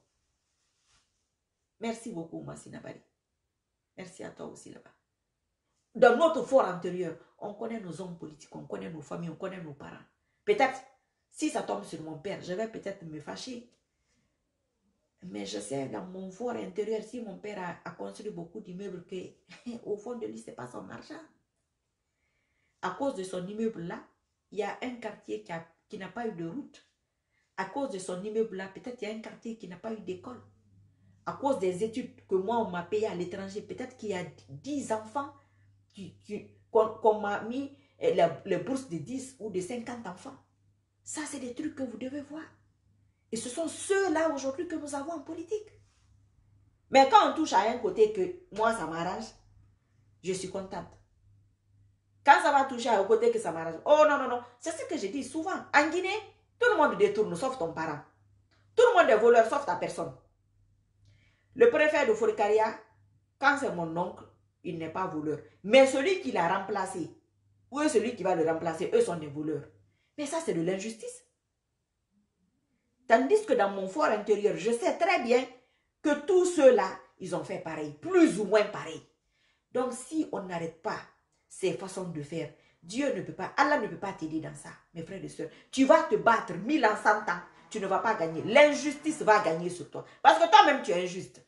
Merci beaucoup, Massina Bari. Merci à toi aussi là-bas. Dans notre fort intérieur, on connaît nos hommes politiques, on connaît nos familles, on connaît nos parents. Peut-être, si ça tombe sur mon père, je vais peut-être me fâcher. Mais je sais, dans mon fort intérieur, si mon père a, a construit beaucoup d'immeubles, qu'au fond de lui, ce n'est pas son argent. À cause de son immeuble-là, il y a un quartier qui, a, qui n'a pas eu de route. À cause de son immeuble-là, peut-être il y a un quartier qui n'a pas eu d'école. À cause des études que moi, on m'a payé à l'étranger, peut-être qu'il y a dix enfants qu'on qu'on m'a mis les, les bourses de dix ou de cinquante enfants. Ça, c'est des trucs que vous devez voir. Et ce sont ceux-là aujourd'hui que nous avons en politique. Mais quand on touche à un côté que moi, ça m'arrange, je suis contente. Quand ça va toucher à un côté que ça m'arrange, oh non, non, non, c'est ce que je dis souvent. En Guinée, tout le monde détourne, sauf ton parent. Tout le monde est voleur, sauf ta personne. Le préfet de Forikaria, quand c'est mon oncle, il n'est pas voleur. Mais celui qui l'a remplacé, ou celui qui va le remplacer, eux sont des voleurs. Mais ça, c'est de l'injustice. Tandis que dans mon fort intérieur, je sais très bien que tous ceux-là, ils ont fait pareil, plus ou moins pareil. Donc, si on n'arrête pas ces façons de faire, Dieu ne peut pas, Allah ne peut pas t'aider dans ça, mes frères et sœurs. Tu vas te battre mille ans, cent ans, tu ne vas pas gagner. L'injustice va gagner sur toi. Parce que toi-même, tu es injuste.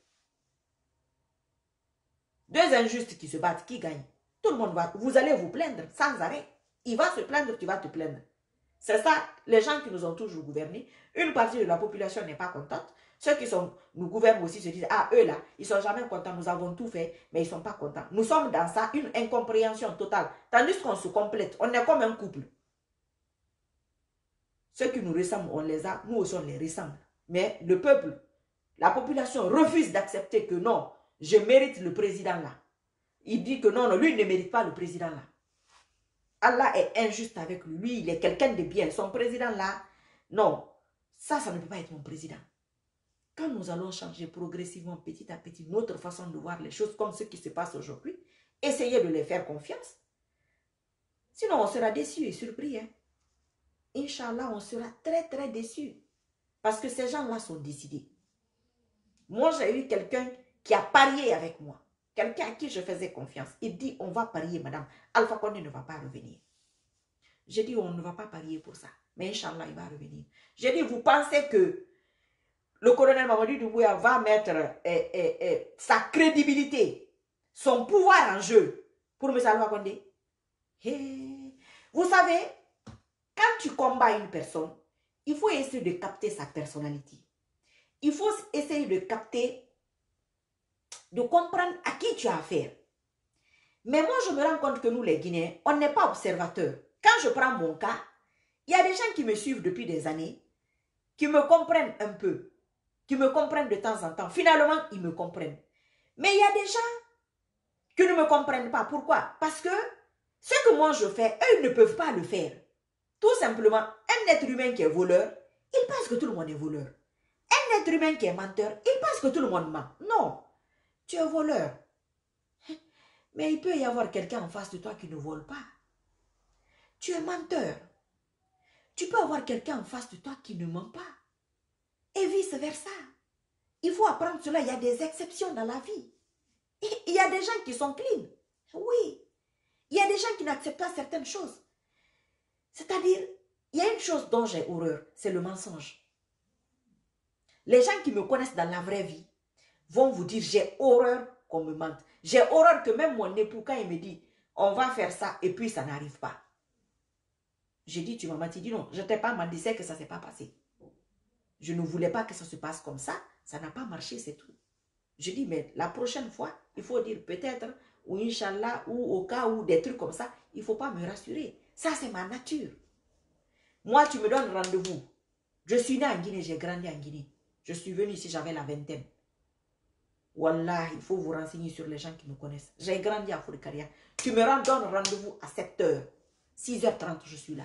Deux injustes qui se battent, qui gagne? Tout le monde va, vous allez vous plaindre sans arrêt. Il va se plaindre, tu vas te plaindre. C'est ça, les gens qui nous ont toujours gouvernés. Une partie de la population n'est pas contente. Ceux qui sont, nous gouvernent aussi se disent, ah, eux là, ils ne sont jamais contents, nous avons tout fait, mais ils ne sont pas contents. Nous sommes dans ça, une incompréhension totale. Tandis qu'on se complète, on est comme un couple. Ceux qui nous ressemblent, on les a, nous aussi on les ressemble. Mais le peuple, la population refuse d'accepter que non, je mérite le président là. Il dit que non, non, lui il ne mérite pas le président là. Allah est injuste avec lui. Lui, il est quelqu'un de bien. Son président là, non. Ça, ça ne peut pas être mon président. Quand nous allons changer progressivement, petit à petit, notre façon de voir les choses comme ce qui se passe aujourd'hui, essayez de les faire confiance. Sinon, on sera déçus et surpris. Hein? Inch'Allah, on sera très, très déçus. Parce que ces gens-là sont décidés. Moi, j'ai eu quelqu'un qui a parié avec moi. Quelqu'un à qui je faisais confiance. Il dit, on va parier, madame. Alpha Condé ne va pas revenir. J'ai dit, on ne va pas parier pour ça. Mais Inch'Allah, il va revenir. J'ai dit, vous pensez que le colonel Mamadou Doumbouya va mettre eh, eh, eh, sa crédibilité, son pouvoir en jeu pour M. Alpha Condé? Hey. Vous savez, quand tu combats une personne, il faut essayer de capter sa personnalité. Il faut essayer de capter, de comprendre à qui tu as affaire. Mais moi, je me rends compte que nous, les Guinéens, on n'est pas observateurs. Quand je prends mon cas, il y a des gens qui me suivent depuis des années, qui me comprennent un peu, qui me comprennent de temps en temps. Finalement, ils me comprennent. Mais il y a des gens qui ne me comprennent pas. Pourquoi? Parce que ce que moi je fais, eux, ils ne peuvent pas le faire. Tout simplement, un être humain qui est voleur, il pense que tout le monde est voleur. Un être humain qui est menteur, il pense que tout le monde ment. Non, tu es voleur. Mais il peut y avoir quelqu'un en face de toi qui ne vole pas. Tu es menteur. Tu peux avoir quelqu'un en face de toi qui ne ment pas. Et vice-versa. Il faut apprendre cela. Il y a des exceptions dans la vie. Et il y a des gens qui sont clean. Oui. Il y a des gens qui n'acceptent pas certaines choses. C'est-à-dire, il y a une chose dont j'ai horreur, c'est le mensonge. Les gens qui me connaissent dans la vraie vie vont vous dire, j'ai horreur qu'on me mente. J'ai horreur que même mon époux, quand il me dit, on va faire ça, et puis ça n'arrive pas. J'ai dit, tu m'as menti. Il dit non, je ne t'ai pas menti, c'est que ça ne s'est pas passé. Je ne voulais pas que ça se passe comme ça, ça n'a pas marché, c'est tout. Je dis, mais la prochaine fois, il faut dire peut-être, ou Inch'Allah, ou au cas où des trucs comme ça, il ne faut pas me rassurer. Ça, c'est ma nature. Moi, tu me donnes rendez-vous. Je suis né en Guinée, j'ai grandi en Guinée. Je suis venu ici, j'avais la vingtaine. Wallah, il faut vous renseigner sur les gens qui me connaissent. J'ai grandi à Fourikaria. Tu me rends, donnes rendez-vous à sept heures. six heures trente, je suis là.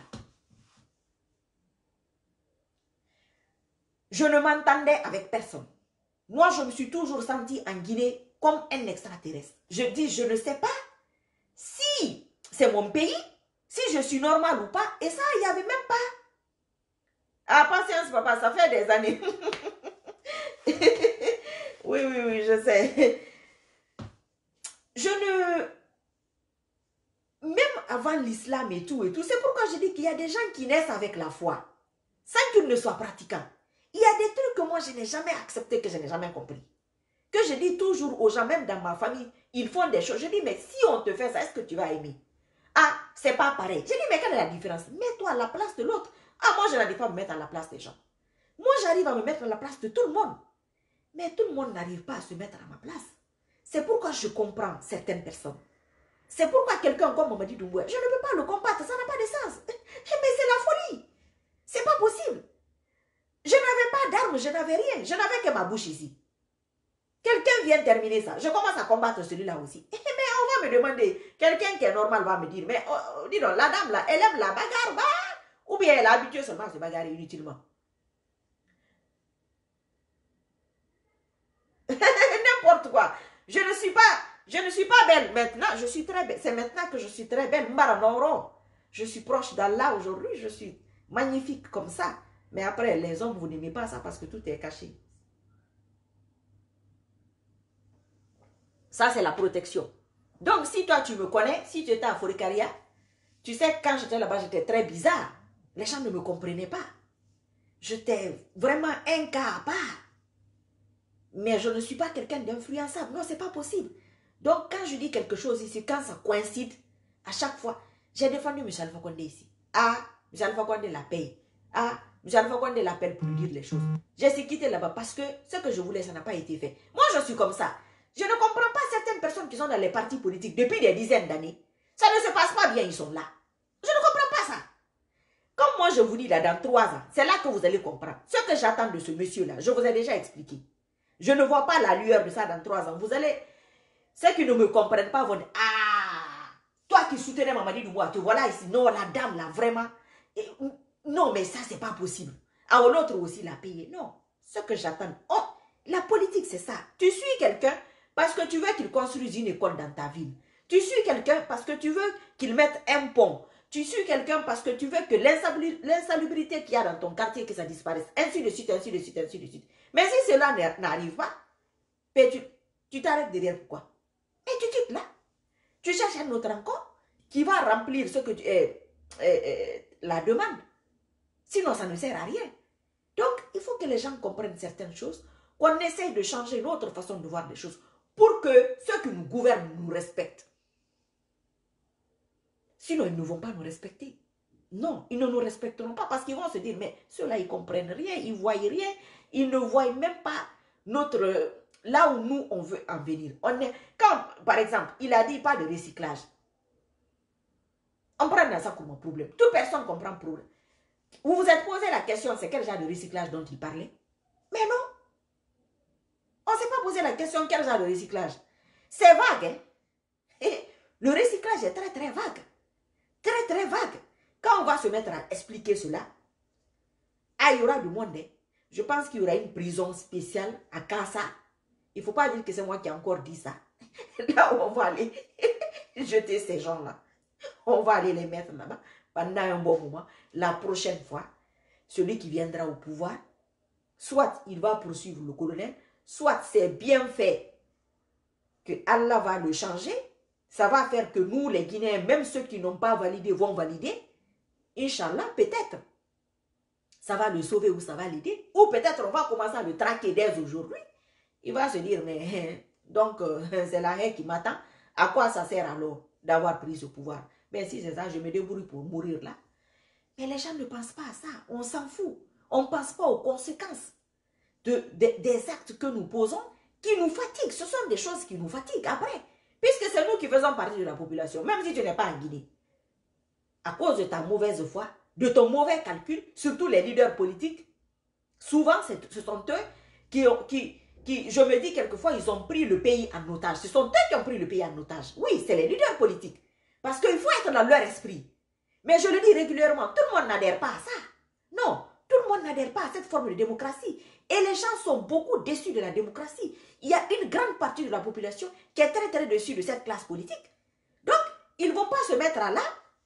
Je ne m'entendais avec personne. Moi, je me suis toujours senti en Guinée comme un extraterrestre. Je dis, je ne sais pas si c'est mon pays, si je suis normal ou pas. Et ça, il n'y avait même pas. Ah, patience, papa, ça fait des années. Oui, oui, oui, je sais. Je ne... Même avant l'islam et tout, et tout, c'est pourquoi je dis qu'il y a des gens qui naissent avec la foi, sans qu'ils ne soient pratiquants. Il y a des trucs que moi, je n'ai jamais accepté, que je n'ai jamais compris. Que je dis toujours aux gens, même dans ma famille, ils font des choses. Je dis, mais si on te fait ça, est-ce que tu vas aimer? Ah, c'est pas pareil. Je dis, mais quelle est la différence? Mets-toi à la place de l'autre. Ah, moi, je n'arrive pas à me mettre à la place des gens. Moi, j'arrive à me mettre à la place de tout le monde. Mais tout le monde n'arrive pas à se mettre à ma place. C'est pourquoi je comprends certaines personnes. C'est pourquoi quelqu'un comme Mamadi Doumbouya, je ne peux pas le combattre, ça n'a pas de sens. Mais c'est la folie. C'est pas possible. Je n'avais pas d'armes, je n'avais rien. Je n'avais que ma bouche ici. Quelqu'un vient terminer ça. Je commence à combattre celui-là aussi. Mais on va me demander, quelqu'un qui est normal va me dire, mais oh, dis donc, la dame là, elle aime la bagarre, bah, ou bien elle est habituée seulement à se bagarrer inutilement. N'importe quoi. Je ne suis pas, je ne suis pas belle maintenant. Je suis très belle. C'est maintenant que je suis très belle. Mbaranoro. Je suis proche d'Allah aujourd'hui. Je suis magnifique comme ça. Mais après, les hommes, vous n'aimez pas ça parce que tout est caché. Ça, c'est la protection. Donc, si toi, tu me connais, si tu étais à Fourikaria, tu sais, quand j'étais là-bas, j'étais très bizarre. Les gens ne me comprenaient pas. J'étais vraiment un cas à part. Mais je ne suis pas quelqu'un d'influençable. Non, ce n'est pas possible. Donc, quand je dis quelque chose ici, quand ça coïncide, à chaque fois, j'ai défendu M. Alpha Condé ici. Ah, M. Alpha Condé la paye. Ah, M. Alpha Condé l'appelle pour dire les choses. J'ai quitté là-bas parce que ce que je voulais, ça n'a pas été fait. Moi, je suis comme ça. Je ne comprends pas certaines personnes qui sont dans les partis politiques depuis des dizaines d'années. Ça ne se passe pas bien, ils sont là. Je ne comprends pas ça. Comme moi, je vous dis là, dans trois ans, c'est là que vous allez comprendre. Ce que j'attends de ce monsieur-là, je vous ai déjà expliqué. Je ne vois pas la lueur de ça dans trois ans. Vous allez... Ceux qui ne me comprennent pas vont dire, ah, toi qui soutenais Mamadi Doumbouya, tu vois là ici, non, la dame là, vraiment. Et, non, mais ça, c'est pas possible. Ah, l'autre aussi l'a payé. Non, ce que j'attends. Oh, la politique, c'est ça. Tu suis quelqu'un parce que tu veux qu'il construise une école dans ta ville. Tu suis quelqu'un parce que tu veux qu'il mette un pont. Tu suis quelqu'un parce que tu veux que l'insalubrité qu'il y a dans ton quartier, que ça disparaisse. Ainsi de suite, ainsi de suite, ainsi de suite. Mais si cela n'arrive pas, tu t'arrêtes derrière pourquoi? Et tu quittes là. Tu cherches un autre encore qui va remplir ce que tu, euh, euh, euh, la demande. Sinon, ça ne sert à rien. Donc, il faut que les gens comprennent certaines choses, qu'on essaye de changer notre façon de voir les choses pour que ceux qui nous gouvernent nous respectent. Sinon, ils ne vont pas nous respecter. Non, ils ne nous respecteront pas parce qu'ils vont se dire, mais ceux-là, ils ne comprennent rien, ils ne voient rien, ils ne voient même pas notre... Là où nous, on veut en venir. On est, quand, par exemple, il a dit pas de recyclage. On prend dans ça comme un problème. Toute personne comprend le problème. Vous vous êtes posé la question, c'est quel genre de recyclage dont il parlait? Mais non. On ne s'est pas posé la question, quel genre de recyclage? C'est vague, hein? Et le recyclage est très très vague. Très très vague. Quand on va se mettre à expliquer cela, ah, il y aura du monde. Hein? Je pense qu'il y aura une prison spéciale à Kassa. Il ne faut pas dire que c'est moi qui ai encore dit ça. Là où on va aller jeter ces gens-là. On va aller les mettre là-bas pendant un bon moment. La prochaine fois, celui qui viendra au pouvoir, soit il va poursuivre le colonel, soit c'est bien fait que Allah va le changer. Ça va faire que nous, les Guinéens, même ceux qui n'ont pas validé, vont valider. Inch'Allah, peut-être. Ça va le sauver ou ça va l'aider. Ou peut-être on va commencer à le traquer dès aujourd'hui. Il va se dire, mais donc euh, c'est la haine qui m'attend. À quoi ça sert alors d'avoir pris ce pouvoir? Mais si c'est ça, je me débrouille pour mourir là. Mais les gens ne pensent pas à ça. On s'en fout. On ne pense pas aux conséquences de, de, des actes que nous posons qui nous fatiguent. Ce sont des choses qui nous fatiguent après. Puisque c'est nous qui faisons partie de la population. Même si tu n'es pas en Guinée. À cause de ta mauvaise foi, de ton mauvais calcul, surtout les leaders politiques, souvent ce sont eux qui, ont, qui, qui, je me dis quelquefois, ils ont pris le pays en otage. Ce sont eux qui ont pris le pays en otage. Oui, c'est les leaders politiques. Parce qu'il faut être dans leur esprit. Mais je le dis régulièrement, tout le monde n'adhère pas à ça. Non, tout le monde n'adhère pas à cette forme de démocratie. Et les gens sont beaucoup déçus de la démocratie. Il y a une grande partie de la population qui est très très déçue de cette classe politique. Donc, ils ne vont pas se mettre à là.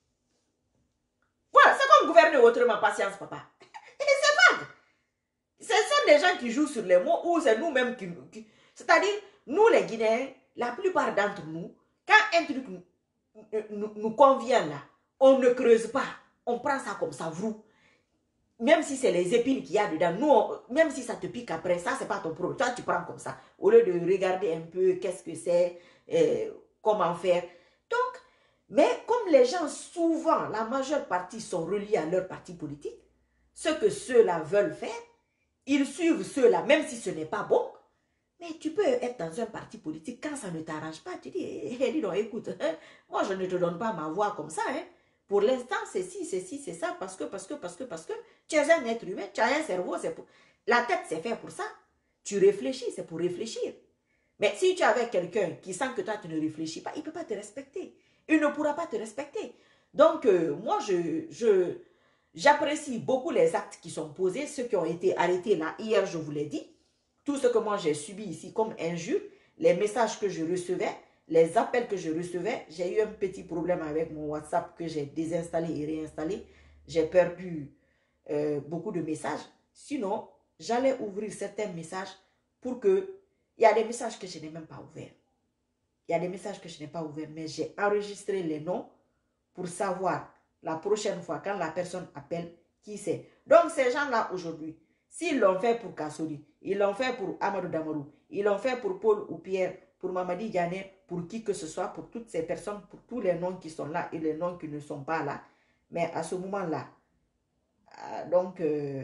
Voilà, c'est comme gouverner autrement, patience, papa. Et c'est vague. Ce sont des gens qui jouent sur les mots ou c'est nous-mêmes qui... qui c'est-à-dire, nous les Guinéens, la plupart d'entre nous, quand un truc nous, nous, nous convient là, on ne creuse pas. On prend ça comme ça, vous. Même si c'est les épines qu'il y a dedans, nous, on, même si ça te pique après, ça, c'est pas ton problème. Toi, tu prends comme ça. Au lieu de regarder un peu qu'est-ce que c'est, euh, comment faire. Donc, mais comme les gens, souvent, la majeure partie sont reliés à leur parti politique, ce que ceux-là veulent faire, ils suivent ceux-là, même si ce n'est pas bon. Mais tu peux être dans un parti politique, quand ça ne t'arrange pas, tu dis, hey, dis donc, écoute, hein, moi, je ne te donne pas ma voix comme ça, hein. Pour l'instant, c'est ci, c'est ci, c'est ça, parce que, parce que, parce que, parce que, tu es un être humain, tu as un cerveau, c'est pour... La tête, c'est fait pour ça. Tu réfléchis, c'est pour réfléchir. Mais si tu es avec quelqu'un qui sent que toi, tu ne réfléchis pas, il ne peut pas te respecter. Il ne pourra pas te respecter. Donc, euh, moi, je, je, j'apprécie beaucoup les actes qui sont posés, ceux qui ont été arrêtés là. Hier, je vous l'ai dit. Tout ce que moi, j'ai subi ici comme injure, les messages que je recevais, les appels que je recevais, j'ai eu un petit problème avec mon WhatsApp que j'ai désinstallé et réinstallé. J'ai perdu euh, beaucoup de messages. Sinon, j'allais ouvrir certains messages pour que... Il y a des messages que je n'ai même pas ouverts. Il y a des messages que je n'ai pas ouverts, mais j'ai enregistré les noms pour savoir la prochaine fois, quand la personne appelle, qui c'est. Donc, ces gens-là, aujourd'hui, s'ils l'ont fait pour Kassori, ils l'ont fait pour Amadou Damarou, ils l'ont fait pour Paul ou Pierre, pour Mamadi Diané, pour qui que ce soit, pour toutes ces personnes, pour tous les noms qui sont là et les noms qui ne sont pas là. Mais à ce moment-là, euh, donc, euh,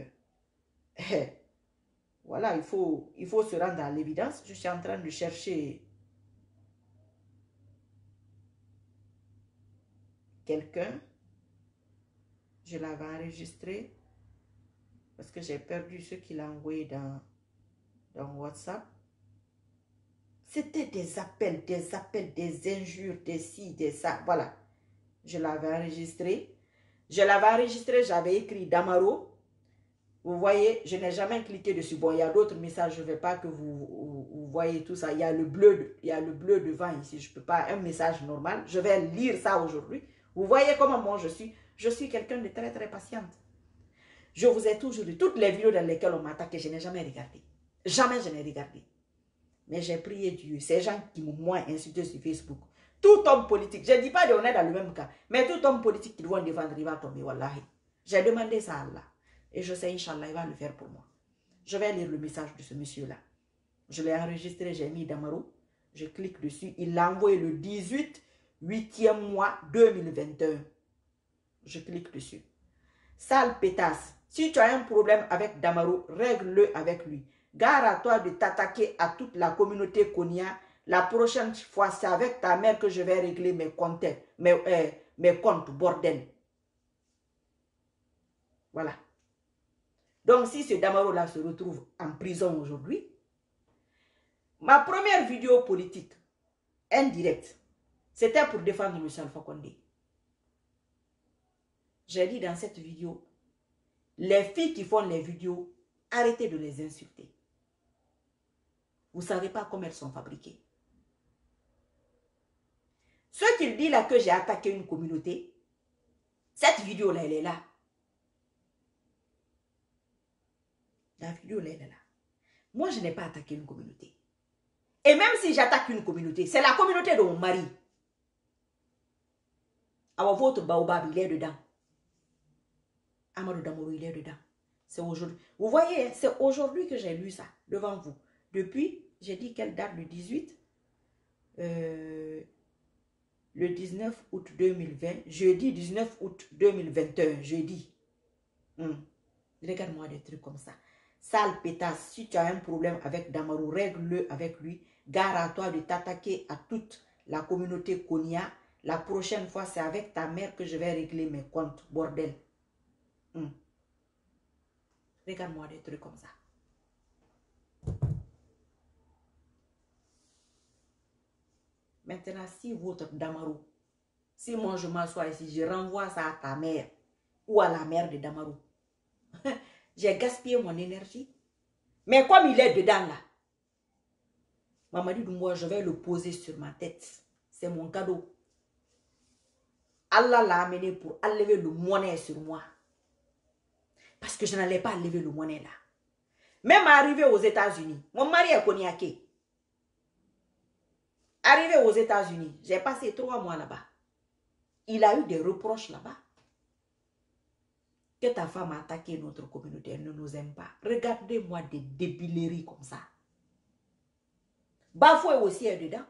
voilà, il faut, il faut se rendre à l'évidence. Je suis en train de chercher quelqu'un. Je l'avais enregistré parce que j'ai perdu ce qu'il a envoyé dans, dans WhatsApp. C'était des appels, des appels, des injures, des ci, des ça. Voilà. Je l'avais enregistré. Je l'avais enregistré, j'avais écrit Damaro. Vous voyez, je n'ai jamais cliqué dessus. Bon, il y a d'autres messages, je ne vais pas que vous, vous, vous voyez tout ça. Il y a le bleu, il y a le bleu devant ici. Je ne peux pas, un message normal. Je vais lire ça aujourd'hui. Vous voyez comment moi je suis. Je suis quelqu'un de très, très patiente. Je vous ai toujours dit, toutes les vidéos dans lesquelles on m'attaque, je n'ai jamais regardé. Jamais je n'ai regardé. Mais j'ai prié Dieu. Ces gens qui m'ont insulté sur Facebook. Tout homme politique, je ne dis pas qu'on est dans le même cas, mais tout homme politique qui doit défendre, il va tomber, wallahi. J'ai demandé ça à Allah. Et je sais, Inch'Allah, il va le faire pour moi. Je vais lire le message de ce monsieur-là. Je l'ai enregistré, j'ai mis Damaro. Je clique dessus. Il l'a envoyé le dix-huit, huitième mois deux mille vingt et un. Je clique dessus. Sale pétasse. Si tu as un problème avec Damaro, règle-le avec lui. Gare à toi de t'attaquer à toute la communauté Konya. La prochaine fois, c'est avec ta mère que je vais régler mes comptes. Mes, euh, mes comptes, bordel. Voilà. Donc, si ce Damaro-là se retrouve en prison aujourd'hui, ma première vidéo politique, indirecte, c'était pour défendre M. Alpha Condé. J'ai dit dans cette vidéo, les filles qui font les vidéos, arrêtez de les insulter. Vous ne savez pas comment elles sont fabriquées. Ce qu'il dit là que j'ai attaqué une communauté, cette vidéo-là, elle est là. La vidéo là, elle est là. Moi, je n'ai pas attaqué une communauté. Et même si j'attaque une communauté, c'est la communauté de mon mari. Alors, votre baobab, il est dedans. Amadou Damaro, il est dedans. C'est aujourd'hui. Vous voyez, c'est aujourd'hui que j'ai lu ça devant vous. Depuis, j'ai dit quelle date, le dix-huit, euh, le dix-neuf août deux mille vingt, jeudi dix-neuf août deux mille vingt et un, jeudi. Hum. Regarde-moi des trucs comme ça. Sale pétasse, si tu as un problème avec Damaro, règle-le avec lui. Gare à toi de t'attaquer à toute la communauté Konya. La prochaine fois, c'est avec ta mère que je vais régler mes comptes, bordel. Hum. Regarde-moi des trucs comme ça. Maintenant, si votre Damaro, si moi je m'assois ici, je renvoie ça à ta mère ou à la mère de Damaro. J'ai gaspillé mon énergie. Mais comme il est dedans là, Mamadi Doumbouya, je vais le poser sur ma tête. C'est mon cadeau. Allah l'a amené pour enlever le monnaie sur moi. Parce que je n'allais pas enlever le monnaie là. Même arrivé aux États-Unis, mon mari est cognaqué. Arrivé aux États-Unis, j'ai passé trois mois là-bas. Il a eu des reproches là-bas. Que ta femme a attaqué notre communauté, elle ne nous aime pas. Regardez-moi des débileries comme ça. Bafoué aussi est dedans.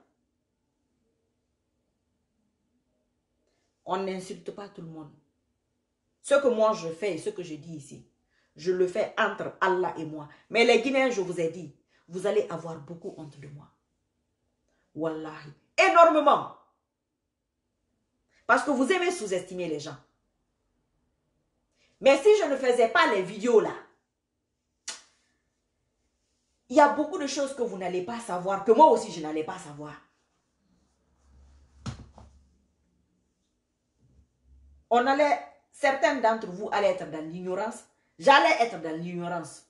On n'insulte pas tout le monde. Ce que moi je fais et ce que je dis ici, je le fais entre Allah et moi. Mais les Guinéens, je vous ai dit, vous allez avoir beaucoup honte de moi. Wallahi. Énormément. Parce que vous aimez sous-estimer les gens. Mais si je ne faisais pas les vidéos là, il y a beaucoup de choses que vous n'allez pas savoir, que moi aussi je n'allais pas savoir. On allait, certains d'entre vous allaient être dans l'ignorance. J'allais être dans l'ignorance.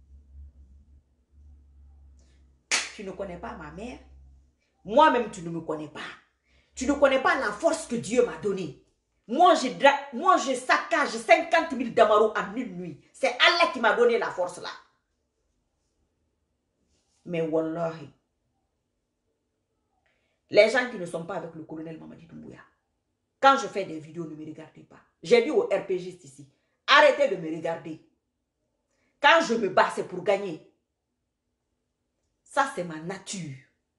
Tu ne connais pas ma mère. Moi-même, tu ne me connais pas. Tu ne connais pas la force que Dieu m'a donnée. Moi, je, moi, je saccage cinquante mille Damaro en une nuit. C'est Allah qui m'a donné la force là. Mais wallahi, les gens qui ne sont pas avec le colonel Mamadi Doumbouya, quand je fais des vidéos, ne me regardez pas. J'ai dit aux R P Gistes ici, arrêtez de me regarder. Quand je me bats, c'est pour gagner. Ça, c'est ma nature.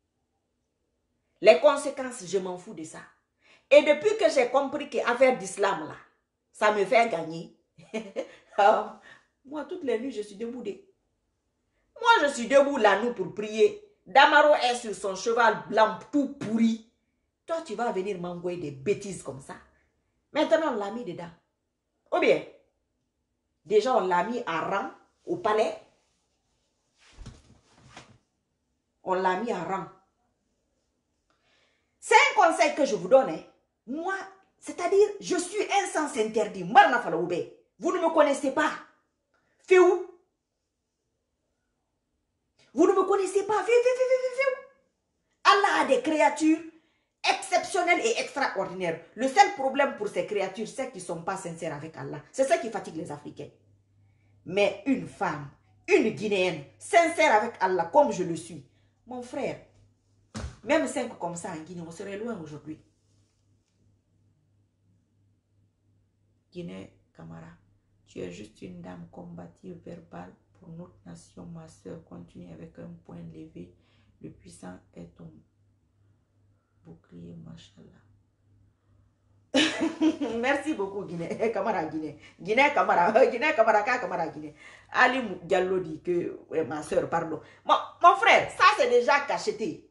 Les conséquences, je m'en fous de ça. Et depuis que j'ai compris qu'affaire d'islam, là, ça me fait gagner. Alors, moi, toutes les nuits, je suis debout. Moi, je suis debout la nuit pour prier. Damaro est sur son cheval blanc tout pourri. Toi, tu vas venir m'envoyer des bêtises comme ça. Maintenant, on l'a mis dedans. Ou bien, déjà, on l'a mis à rang au palais. On l'a mis à rang. C'est un conseil que je vous donne. Hein. Moi, c'est-à-dire, je suis un sens interdit. Vous ne me connaissez pas. Fais où? Vous ne me connaissez pas. Fais, fais, fais, fais, fais. Allah a des créatures exceptionnelles et extraordinaires. Le seul problème pour ces créatures, c'est qu'ils ne sont pas sincères avec Allah. C'est ça qui fatigue les Africains. Mais une femme, une Guinéenne, sincère avec Allah, comme je le suis, mon frère, même cinq comme ça en Guinée, on serait loin aujourd'hui. Guinée, Camara, tu es juste une dame combative verbale pour notre nation, ma soeur. Continue avec un point levé. Le puissant est ton bouclier, machallah. Merci beaucoup, Guinée. Camara, Guinée. Guinée, Camara. Guinée, Camara, Camara, Guinée. Ali Diallo dit que, ouais, ma soeur, pardon. Mon, mon frère, ça c'est déjà cacheté.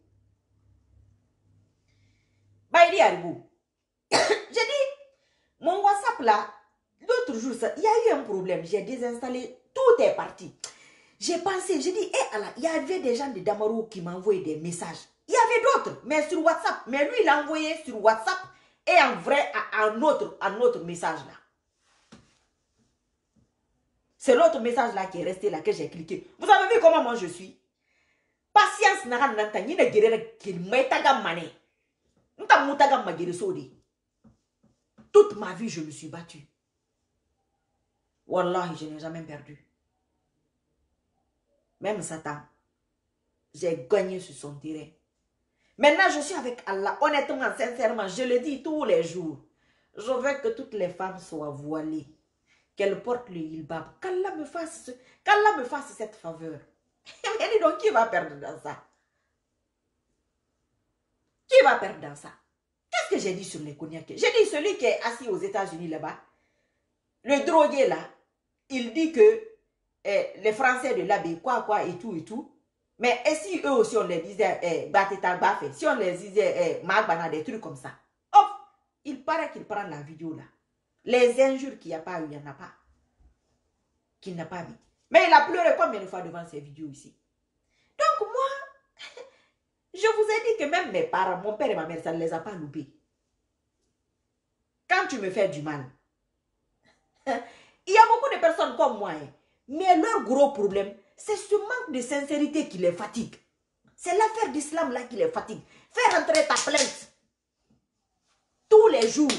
Baïdi Haribou. J'ai dit, mon WhatsApp là, l'autre L'autre jour, ça, il y a eu un problème. J'ai désinstallé. Tout est parti. J'ai pensé, j'ai dit, eh Allah, il y avait des gens de Damaro qui m'envoyaient des messages. Il y avait d'autres, mais sur WhatsApp. Mais lui, il a envoyé sur WhatsApp et en vrai, un autre, un autre message là. C'est l'autre message là qui est resté là que j'ai cliqué. Vous avez vu comment moi je suis? Patience n'a pas de ni guerre qui m'étaga mané. N'ta moutaga ma guerre sodi. Toute ma vie, je me suis battue. Wallahi, je n'ai jamais perdu. Même Satan, j'ai gagné sur son terrain. Maintenant, je suis avec Allah. Honnêtement, sincèrement, je le dis tous les jours. Je veux que toutes les femmes soient voilées. Qu'elles portent le hilbab. Qu'Allah me fasse, qu'Allah me fasse cette faveur. Mais dis donc, qui va perdre dans ça? Qui va perdre dans ça? Qu'est-ce que j'ai dit sur les cognacs? J'ai dit celui qui est assis aux États-Unis là-bas, le drogué là, il dit que eh, les Français de là, quoi, quoi, et tout, et tout. Mais et si eux aussi on les disait, eh, Bateta, si on les disait, eh, Magbana, des trucs comme ça. Oh, il paraît qu'il prend la vidéo là. Les injures qu'il n'y a pas eu, il n'y en a pas. Qu'il n'a pas mis. Mais il a pleuré combien de fois devant ces vidéos ici? Donc moi, je vous ai dit que même mes parents, mon père et ma mère, ça ne les a pas loupés. Quand tu me fais du mal, il y a beaucoup de personnes comme moi, hein, mais leur gros problème, c'est ce manque de sincérité qui les fatigue. C'est l'affaire d'islam là qui les fatigue. Fais rentrer ta plainte tous les jours.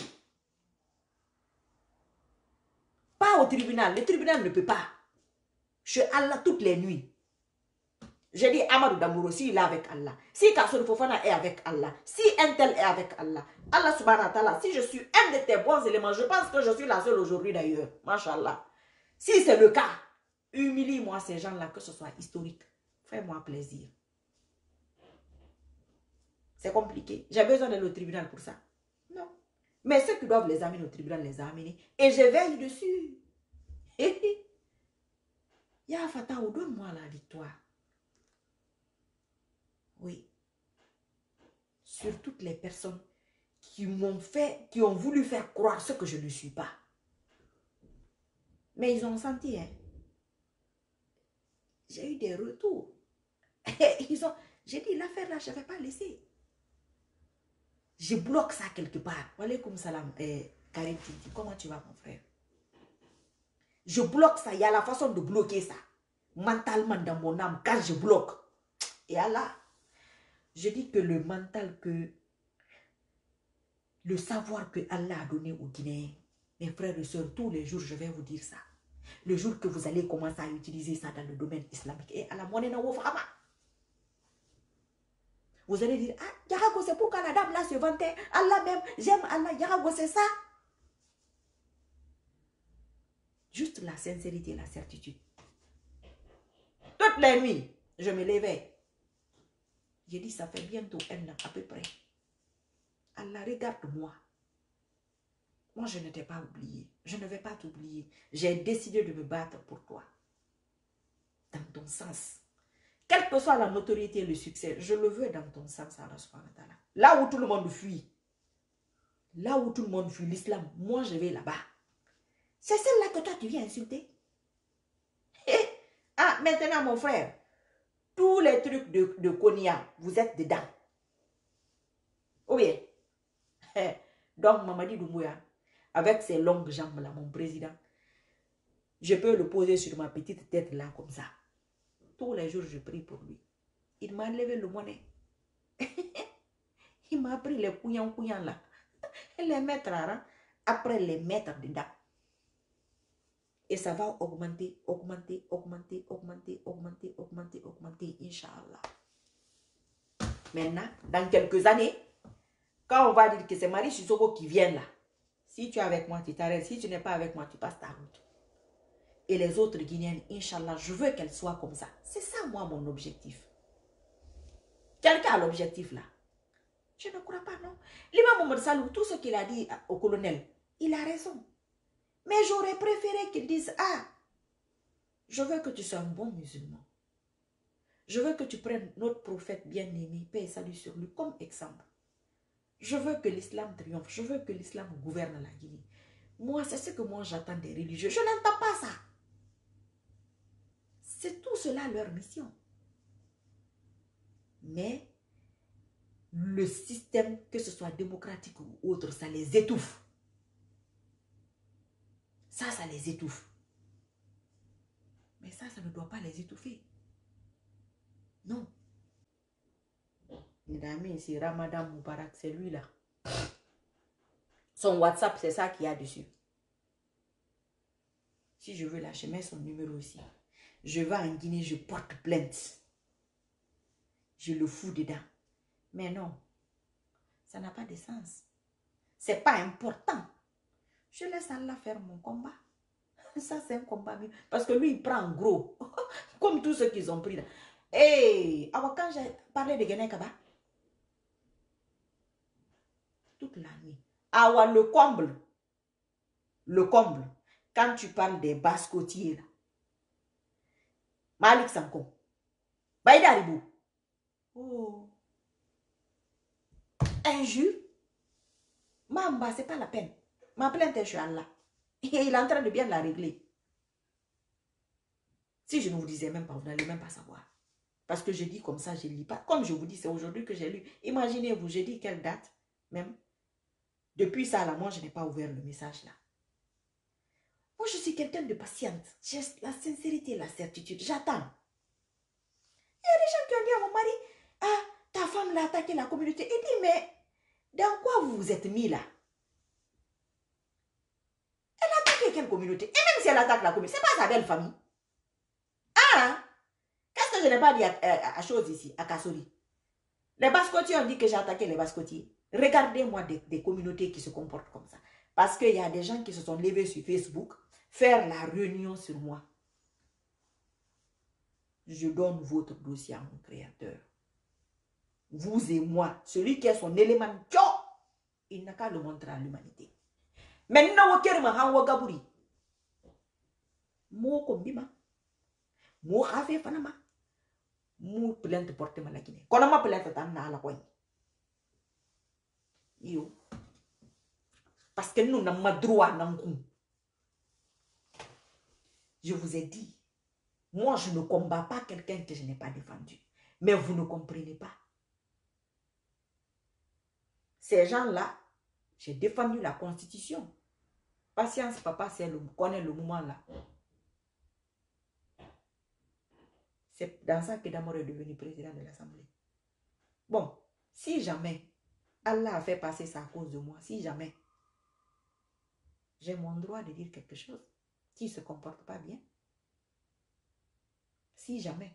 Pas au tribunal. Le tribunal ne peut pas. Chez Allah toutes les nuits. J'ai dit Amadou Damouro, si il est avec Allah. Si Kassoul Fofana est avec Allah. Si un tel est avec Allah. Allah subhanahu wa ta'ala, si je suis un de tes bons éléments, je pense que je suis la seule aujourd'hui d'ailleurs. Mashallah. Si c'est le cas, humilie-moi ces gens-là, que ce soit historique. Fais-moi plaisir. C'est compliqué. J'ai besoin d'aller au tribunal pour ça. Non. Mais ceux qui doivent les amener au tribunal, les amener. Et je veille dessus. Ya Fatah, donne-moi la victoire. Oui. Sur toutes les personnes qui m'ont fait, qui ont voulu faire croire ce que je ne suis pas. Mais ils ont senti, hein. J'ai eu des retours. Ils ont, j'ai dit, l'affaire là, je ne vais pas laisser. Je bloque ça quelque part. Walaikum salam, eh, Karim Tinti, comment tu vas mon frère? Je bloque ça, il y a la façon de bloquer ça. Mentalement dans mon âme, quand je bloque. Et Allah, je dis que le mental que, le savoir que Allah a donné aux Guinéens, mes frères et sœurs, tous les jours, je vais vous dire ça. Le jour que vous allez commencer à utiliser ça dans le domaine islamique, et à la monnaie, vous allez dire, ah, Yarago, c'est pourquoi la dame là se vantait. Allah même, j'aime Allah, Yarago, c'est ça. Juste la sincérité et la certitude. Toutes les nuits, je me levais. J'ai dit, ça fait bientôt un an à peu près. Allah, regarde-moi. Moi, je ne t'ai pas oublié. Je ne vais pas t'oublier. J'ai décidé de me battre pour toi. Dans ton sens. Quelle que soit la notoriété et le succès, je le veux dans ton sens, Allah subhanahu wa ta'ala. Là où tout le monde fuit, là où tout le monde fuit l'islam, moi je vais là-bas. C'est celle-là que toi tu viens insulter. Ah, maintenant mon frère, tous les trucs de, de Konya, vous êtes dedans. Ou bien, donc Mamadi Doumbouya, avec ses longues jambes là, mon président, je peux le poser sur ma petite tête là comme ça. Tous les jours, je prie pour lui. Il m'a levé le monnaie. Il m'a pris les couillons couillons là. Et les mettre là, après les mettre dedans. Et ça va augmenter, augmenter, augmenter, augmenter, augmenter, augmenter, augmenter, Inch'Allah. Maintenant, dans quelques années, quand on va dire que c'est Marie Sissoko qui vient là, si tu es avec moi, tu t'arrêtes. Si tu n'es pas avec moi, tu passes ta route. Et les autres Guinéennes, Inch'Allah, je veux qu'elles soient comme ça. C'est ça, moi, mon objectif. Quelqu'un a l'objectif là. Je ne crois pas, non. L'imam Mohamed Salou, tout ce qu'il a dit au colonel, il a raison. Mais j'aurais préféré qu'il dise, ah, je veux que tu sois un bon musulman. Je veux que tu prennes notre prophète bien-aimé, paix et salut sur lui, comme exemple. Je veux que l'islam triomphe. Je veux que l'islam gouverne la Guinée. Moi, c'est ce que moi j'attends des religieux. Je n'entends pas ça. C'est tout cela leur mission. Mais le système, que ce soit démocratique ou autre, ça les étouffe. Ça, ça les étouffe. Mais ça, ça ne doit pas les étouffer. Non. Mes amis, c'est Ramadan Moubarak, c'est lui là. Son WhatsApp, c'est ça qu'il y a dessus. Si je veux lâcher, mets son numéro aussi. Je vais en Guinée, je porte plainte. Je le fous dedans. Mais non, ça n'a pas de sens. C'est pas important. Je laisse Allah faire mon combat. Ça, c'est un combat. Parce que lui, il prend en gros. Comme tous ceux qu'ils ont pris là. Hey, alors quand j'ai parlé de Guinée Kaba, toute la nuit. Ah, le comble. Le comble. Quand tu parles des bascotiers là. Malik Sanko. Baïda Ribou. Oh. Injure. Mamba, c'est pas la peine. Ma plainte est chez Allah. Et il est en train de bien la régler. Si je ne vous disais même pas, vous n'allez même pas savoir. Parce que je dis comme ça, je ne lis pas. Comme je vous dis, c'est aujourd'hui que j'ai lu. Imaginez-vous, j'ai dit quelle date même. Depuis ça, là, moi, je n'ai pas ouvert le message là. Moi, je suis quelqu'un de patiente. J'ai la sincérité, la certitude. J'attends. Il y a des gens qui ont dit à mon mari, ah, ta femme l'a attaqué la communauté. Il dit, mais dans quoi vous vous êtes mis là? Elle a attaqué quelle communauté? Et même si elle attaque la communauté, ce n'est pas sa belle famille. Ah, qu'est-ce que je n'ai pas dit à, à, à chose ici, à Kassori? Les Bascotiers ont dit que j'ai attaqué les Bascotiers. Regardez-moi des, des communautés qui se comportent comme ça. Parce qu'il y a des gens qui se sont levés sur Facebook faire la réunion sur moi. Je donne votre dossier à mon créateur. Vous et moi, celui qui est son élément, il n'a qu'à le montrer à l'humanité. Maintenant, vous avez un wagaburi. Mo kombima. Mo khafe fanama. Mo plainte porte ma la Guinée. Kono ma plainte tan na la kogne. Yo. Parce que nous n'avons pas droit dans le coup. Je vous ai dit, moi je ne combats pas quelqu'un que je n'ai pas défendu. Mais vous ne comprenez pas. Ces gens-là, j'ai défendu la Constitution. Patience, papa, c'est le, connaît le moment là. C'est dans ça que Damor est devenu président de l'Assemblée. Bon, si jamais Allah a fait passer ça à cause de moi, si jamais j'ai mon droit de dire quelque chose qui ne se comporte pas bien, si jamais,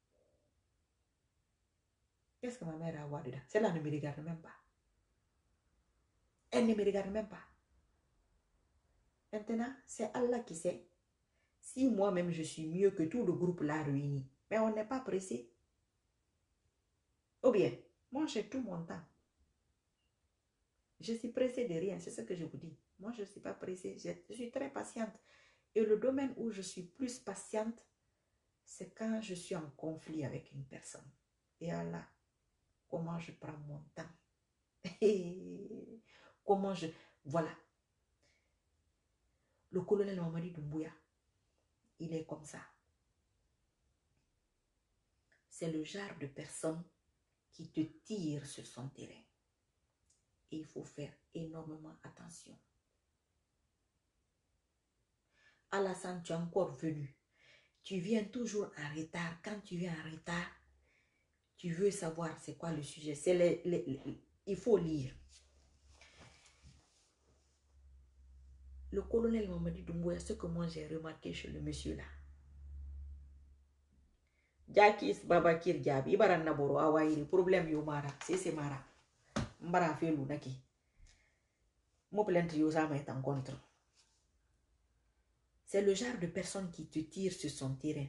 qu'est-ce que ma mère a à voir dedans? Celle-là ne me regarde même pas. Elle ne me regarde même pas. Maintenant, c'est Allah qui sait si moi-même je suis mieux que tout le groupe là réuni. Mais on n'est pas pressé. Ou bien, moi j'ai tout mon temps. Je suis pressée de rien, c'est ce que je vous dis. Moi je ne suis pas pressée, je, je suis très patiente. Et le domaine où je suis plus patiente, c'est quand je suis en conflit avec une personne. Et Allah, comment je prends mon temps. Comment je... Voilà. Le colonel Mamadi Doumbouya, il est comme ça. C'est le genre de personne qui te tire sur son terrain. Et il faut faire énormément attention. Alassane, tu es encore venu. Tu viens toujours en retard. Quand tu viens en retard, tu veux savoir c'est quoi le sujet. C'est les, les, les, il faut lire. Le colonel Mamadi Doumbouya, ce que moi j'ai remarqué chez le monsieur là. Jakis Babakir Diaby, Ibaran Naboro, Awairi, problème yo mara, c'est c'est mara. Mbara fait l'unaki. Mon plainte yo ça est en contre. C'est le genre de personne qui te tire sur son terrain.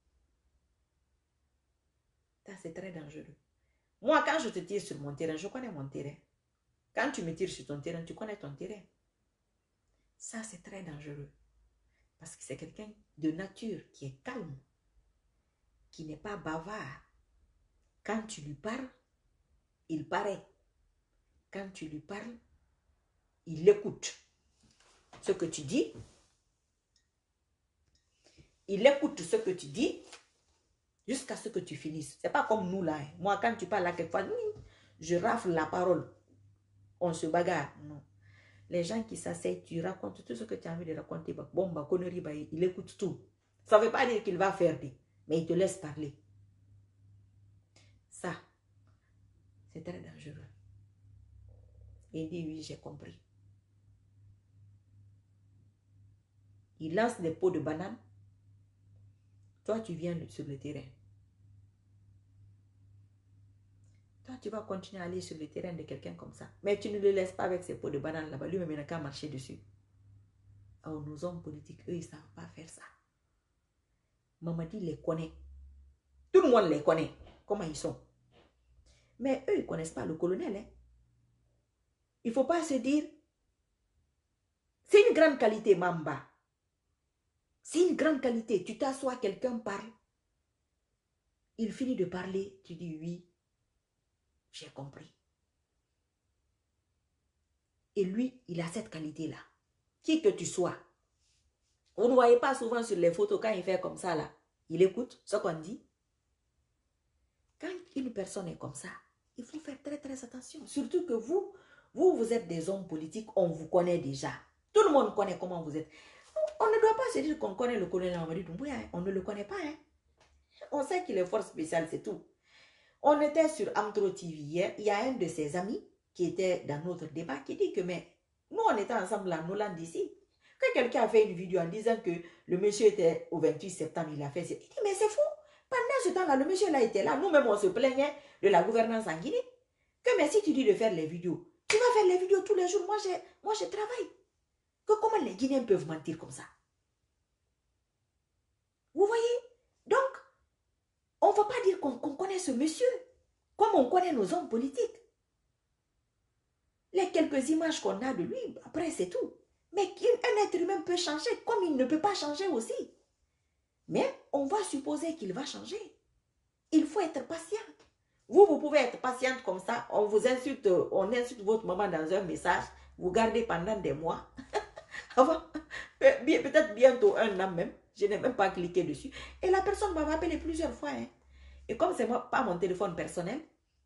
Ça c'est très dangereux. Moi quand je te tire sur mon terrain, je connais mon terrain. Quand tu me tires sur ton terrain, tu connais ton terrain. Ça c'est très dangereux. Parce que c'est quelqu'un de nature qui est calme. Qui n'est pas bavard. Quand tu lui parles, il paraît. Quand tu lui parles, il écoute. ce que tu dis. Il écoute ce que tu dis jusqu'à ce que tu finisses. C'est pas comme nous là. Hein. Moi, quand tu parles à quelquefois, je rafle la parole. On se bagarre. Non. Les gens qui s'asseyent, tu racontes tout ce que tu as envie de raconter. Bon, bah, connerie, bah, il écoute tout. Ça ne veut pas dire qu'il va faire des, mais il te laisse parler. Ça, c'est très dangereux. Il dit oui, j'ai compris. Il lance des pots de banane. Toi, tu viens sur le terrain. Toi, tu vas continuer à aller sur le terrain de quelqu'un comme ça. Mais tu ne le laisses pas avec ses pots de banane là-bas. Lui-même, il n'a qu'à marcher dessus. Oh, nos hommes politiques, eux, ils ne savent pas faire ça. Mamadi les connaît. Tout le monde les connaît. Comment ils sont. Mais eux, ils ne connaissent pas le colonel. Hein. Il ne faut pas se dire. C'est une grande qualité, Mamba. C'est une grande qualité. Tu t'assois, quelqu'un parle. Il finit de parler. Tu dis oui. J'ai compris. Et lui, il a cette qualité-là. Qui que tu sois. Vous ne voyez pas souvent sur les photos quand il fait comme ça là. Il écoute ce qu'on dit. Quand une personne est comme ça, il faut faire très très attention. Surtout que vous, vous, vous êtes des hommes politiques, on vous connaît déjà. Tout le monde connaît comment vous êtes. On ne doit pas se dire qu'on connaît le colonel Mamadi Doumbouya. On ne le connaît pas. Hein. On sait qu'il est force spéciale, c'est tout. On était sur Amtro T V hier. Il y a un de ses amis qui était dans notre débat qui dit que mais nous, on était ensemble à Noland ici. Quand quelqu'un a fait une vidéo en disant que le monsieur était au vingt-huit septembre, il a fait... Il dit mais c'est fou. Pendant ce temps-là, le monsieur là était là. Nous-mêmes, on se plaignait de la gouvernance en Guinée. Que mais si tu dis de faire les vidéos, tu vas faire les vidéos tous les jours. Moi, je, moi, je travaille. Que comment les Guinéens peuvent mentir comme ça? Vous voyez? Donc, on ne va pas dire qu'on qu'on connaît ce monsieur comme on connaît nos hommes politiques. Les quelques images qu'on a de lui, après c'est tout. Mais un être humain peut changer comme il ne peut pas changer aussi. Mais on va supposer qu'il va changer. Il faut être patient. Vous, vous pouvez être patiente comme ça. On vous insulte, on insulte votre maman dans un message. Vous gardez pendant des mois. Peut-être bientôt un an même. Je n'ai même pas cliqué dessus. Et la personne m'a appelé plusieurs fois. Hein. Et comme ce n'est pas mon téléphone personnel,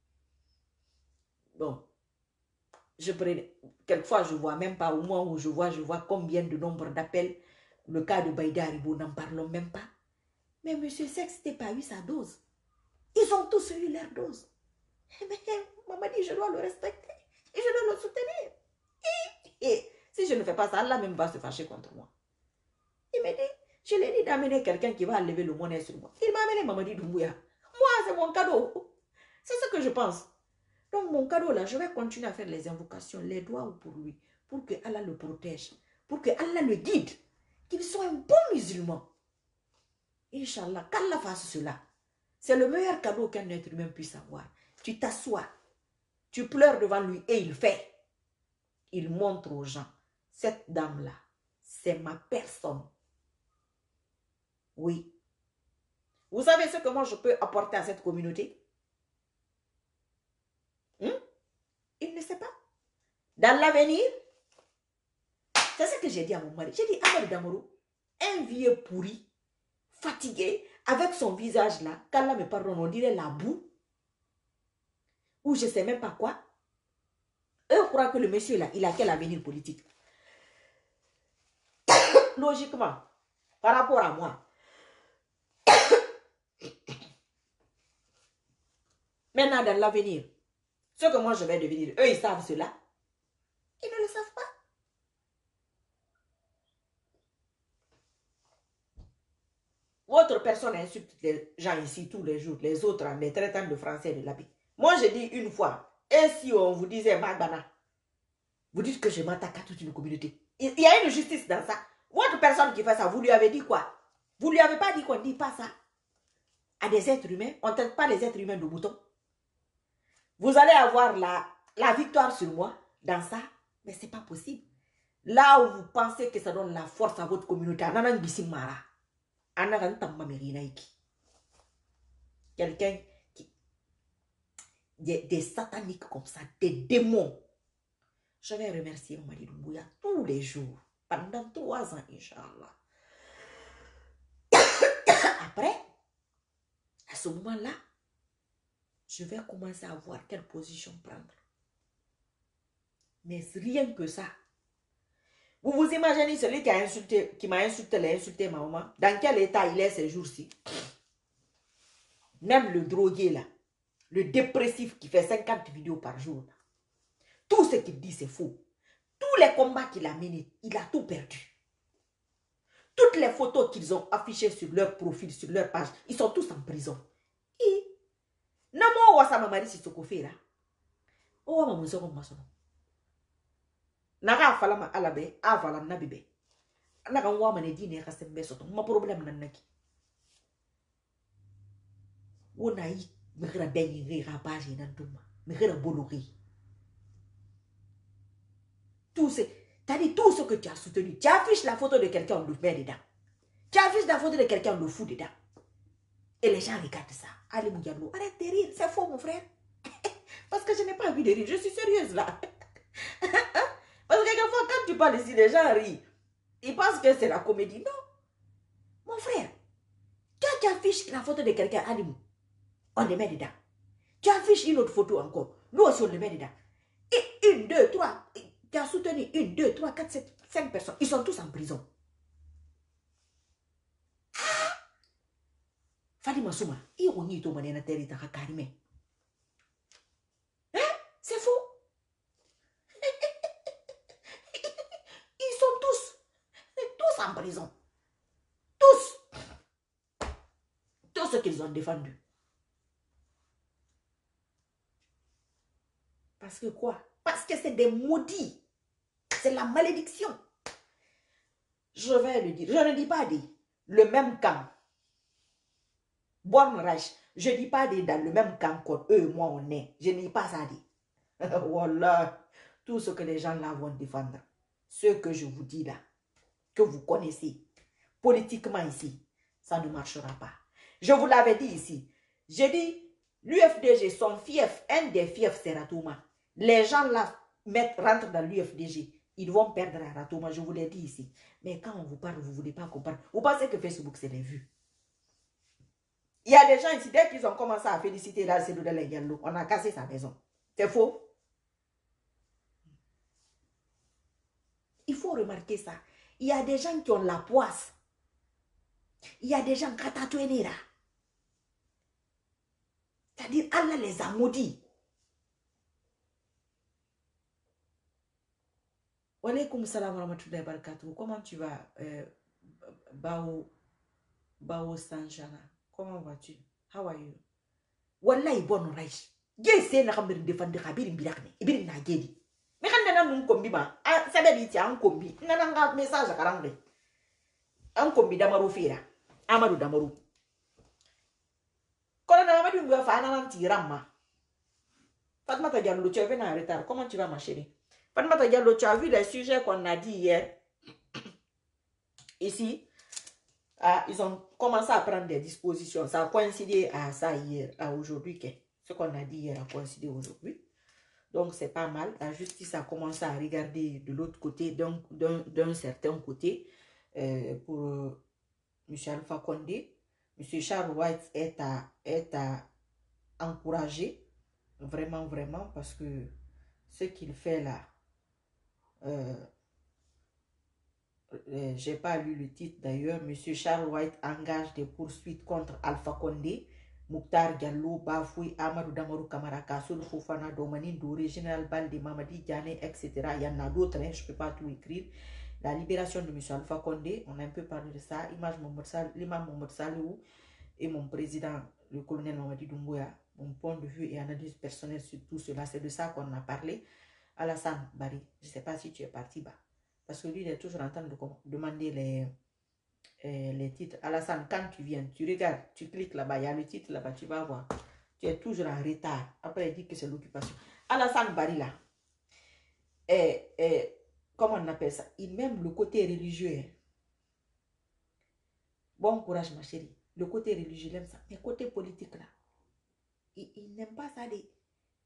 bon, je prenais, quelquefois je ne vois même pas, au moins où je vois, je vois combien de nombre d'appels. Le cas de Baïda Haribo, n'en parlons même pas. Mais monsieur Sex n'était pas eu sa dose. Ils ont tous eu leur dose. Mais maman dit, je dois le respecter. Et je dois le soutenir. Et, et si je ne fais pas ça, Allah même va se fâcher contre moi. Il me dit, je l'ai dit d'amener quelqu'un qui va enlever le monnaie sur moi. Il m'a amené Mamadi Doumbouya. Moi, c'est mon cadeau. C'est ce que je pense. Donc, mon cadeau là, je vais continuer à faire les invocations, les doigts pour lui, pour que Allah le protège, pour que Allah le guide, qu'il soit un bon musulman. Inch'Allah, qu'Allah fasse cela. C'est le meilleur cadeau qu'un être humain puisse avoir. Tu t'assois, tu pleures devant lui et il fait. Il montre aux gens, cette dame-là, c'est ma personne. Oui. Vous savez ce que moi je peux apporter à cette communauté? Hmm? Il ne sait pas. Dans l'avenir, c'est ce que j'ai dit à mon mari. J'ai dit, Amadou Damoro, un vieux pourri, fatigué, avec son visage là, qu'Allah me pardonne, on dirait la boue, ou je ne sais même pas quoi. Eux croient que le monsieur là, il a quel avenir politique? Logiquement, par rapport à moi. Maintenant, dans l'avenir, ce que moi je vais devenir, eux ils savent cela. Ils ne le savent pas. Votre personne insulte les gens ici tous les jours, les autres en les traitant de français de l'habit. Moi je dis une fois, et si on vous disait Magbana, vous dites que je m'attaque à toute une communauté. Il y a une justice dans ça. Votre personne qui fait ça, vous lui avez dit quoi? Vous lui avez pas dit qu'on ne dit pas ça à des êtres humains? On ne traite pas les êtres humains de moutons. Vous allez avoir la, la victoire sur moi dans ça, mais ce n'est pas possible. Là où vous pensez que ça donne la force à votre communauté, quelqu'un qui... Des, des sataniques comme ça, des démons. Je vais remercier Mamadi Doumbouya tous les jours. Pendant trois ans, Inch'Allah. Après, à ce moment-là, je vais commencer à voir quelle position prendre. Mais rien que ça. Vous vous imaginez celui qui a insulté, qui m'a insulté, l'a insulté ma maman. Dans quel état il est ces jours-ci? Même le drogué là, le dépressif qui fait cinquante vidéos par jour. Tout ce qu'il dit, c'est faux. Tous les combats qu'il a menés, il a tout perdu. Toutes les photos qu'ils ont affichées sur leur profil, sur leur page, ils sont tous en prison. Et Namo wasama mari si soko fera. Oh maman so ko masono. Naga fala ma alabe, avala na bibe. Naga wa mane dine ka sembe soto, ma problème nan naki. Wona yi mekra benyi rira page nan tuma. Mekra bolori. Tout ce, t'as dit tout ce que tu as soutenu. Tu affiches la photo de quelqu'un, on le met dedans. Tu affiches la photo de quelqu'un, on le fout dedans. Et les gens regardent ça. Allez, Moudiallo, arrête de rire. C'est faux, mon frère. Parce que je n'ai pas envie de rire. Je suis sérieuse, là. Parce que quelquefois, quand tu parles ici, les gens rient. Ils pensent que c'est la comédie. Non. Mon frère, quand tu affiches la photo de quelqu'un, allez, on le met dedans. Tu affiches une autre photo encore. Nous aussi, on le met dedans. Et une, deux, trois. Tu as soutenu une, deux, trois, quatre, sept, cinq personnes. Ils sont tous en prison. Fadima Souma, ils ont mis tout le monde terre et Hein? C'est faux. Ils sont tous, tous en prison. Tous. Tout ce qu'ils ont défendu. Parce que quoi? Parce que c'est des maudits. C'est la malédiction. Je vais le dire. Je ne dis pas des. Le même camp. Born Reich. Je ne dis pas des dans le même camp qu'eux et moi on est. Je ne dis pas ça des. Voilà. Tout ce que les gens là vont défendre. Ce que je vous dis là. Que vous connaissez. Politiquement ici. Ça ne marchera pas. Je vous l'avais dit ici. J'ai dit. L'U F D G, son fief, un des fiefs, c'est Ratouma. Les gens là mettent, rentrent dans l'U F D G. Ils vont perdre à Ratouma, je vous l'ai dit ici. Mais quand on vous parle, vous ne voulez pas qu'on parle. Vous pensez que Facebook, c'est des vues. Il y a des gens ici, dès qu'ils ont commencé à féliciter là, c'est de Diallo, on a cassé sa maison. C'est faux. Il faut remarquer ça. Il y a des gens qui ont la poisse. Il y a des gens qui ont tatoué là. C'est-à-dire, Allah les a maudits. Wa alaykoum salam wa rahmatullahi wa barakatuh. Comment tu vas, euh, Bao, Bao Sanjana? Comment vas-tu? How are you? Wallahi bon riche. Gese na kamir defendre kabiri birakne. Ibiri na gedi. Me kan na nun kombi ba. Ah, sabe bi ti an kombi. Na nga message karangre. An kombi damaru fira. Amadu damaru. Fatmata Diallo, tu es venu en retard. Comment tu vas, ma chérie? Fatmata Diallo, tu as vu les sujets qu'on a dit hier? Ici, ah, ils ont commencé à prendre des dispositions. Ça a coïncidé à ça hier, à aujourd'hui. Ce qu'on a dit hier a coïncidé aujourd'hui. Donc, c'est pas mal. La justice a commencé à regarder de l'autre côté, d'un certain côté, euh, pour euh, M. Alpha Condé. M. Charles White est à, est à encourager, vraiment, vraiment, parce que ce qu'il fait là, euh, euh, j'ai pas lu le titre d'ailleurs, M. Charles White engage des poursuites contre Alpha Condé, Mouktar Diallo, Bafoui, Amadou Damarou Kamara, Kassoul Fofana, Domanine Doré, Général Balde, Mamadi Diane, et cetera. Il y en a d'autres, hein, je ne peux pas tout écrire. La libération de M. Alpha Condé, on a un peu parlé de ça, l'imam Mohamed Salou et mon président, le colonel Mamadi Doumbouya, mon point de vue et analyse personnelle sur tout cela, c'est de ça qu'on a parlé. Alassane Bari, je ne sais pas si tu es parti bas, parce que lui, il est toujours en train de demander les, euh, les titres. Alassane, quand tu viens, tu regardes, tu cliques là-bas, il y a le titre là-bas, tu vas voir. Tu es toujours en retard. Après, il dit que c'est l'occupation. Alassane Bari là, et, et, comment on appelle ça? Il m'aime le côté religieux. Bon courage, ma chérie. Le côté religieux, il aime ça. Mais le côté politique, là, il, il n'aime pas ça. Des...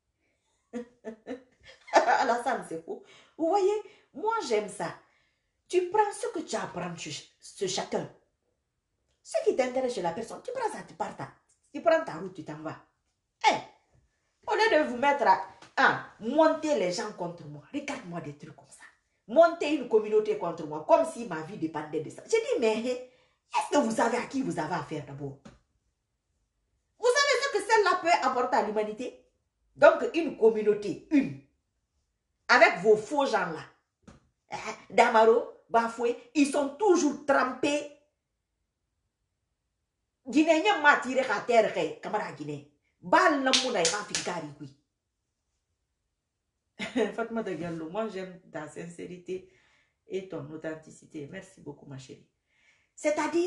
Alassane, c'est faux. Vous voyez, moi, j'aime ça. Tu prends ce que tu apprends chez chacun. Ce qui t'intéresse chez la personne, tu prends ça, tu pars. Tu prends ta route, tu t'en vas. Hey, au lieu de vous mettre à, à monter les gens contre moi, regarde-moi des trucs comme ça. Monter une communauté contre moi, comme si ma vie dépendait de ça. J'ai dit, mais est-ce que vous savez à qui vous avez affaire d'abord? Vous savez ce que celle-là peut apporter à l'humanité? Donc, une communauté, une, avec vos faux gens-là. Damaro, Bafoué, ils sont toujours trempés. Guinéen m'a tiré à terre, camarade Guinée. Bal l'amour n'a pas fait gari, oui. Fatma de Gallo, moi j'aime ta sincérité et ton authenticité. Merci beaucoup, ma chérie. C'est-à-dire,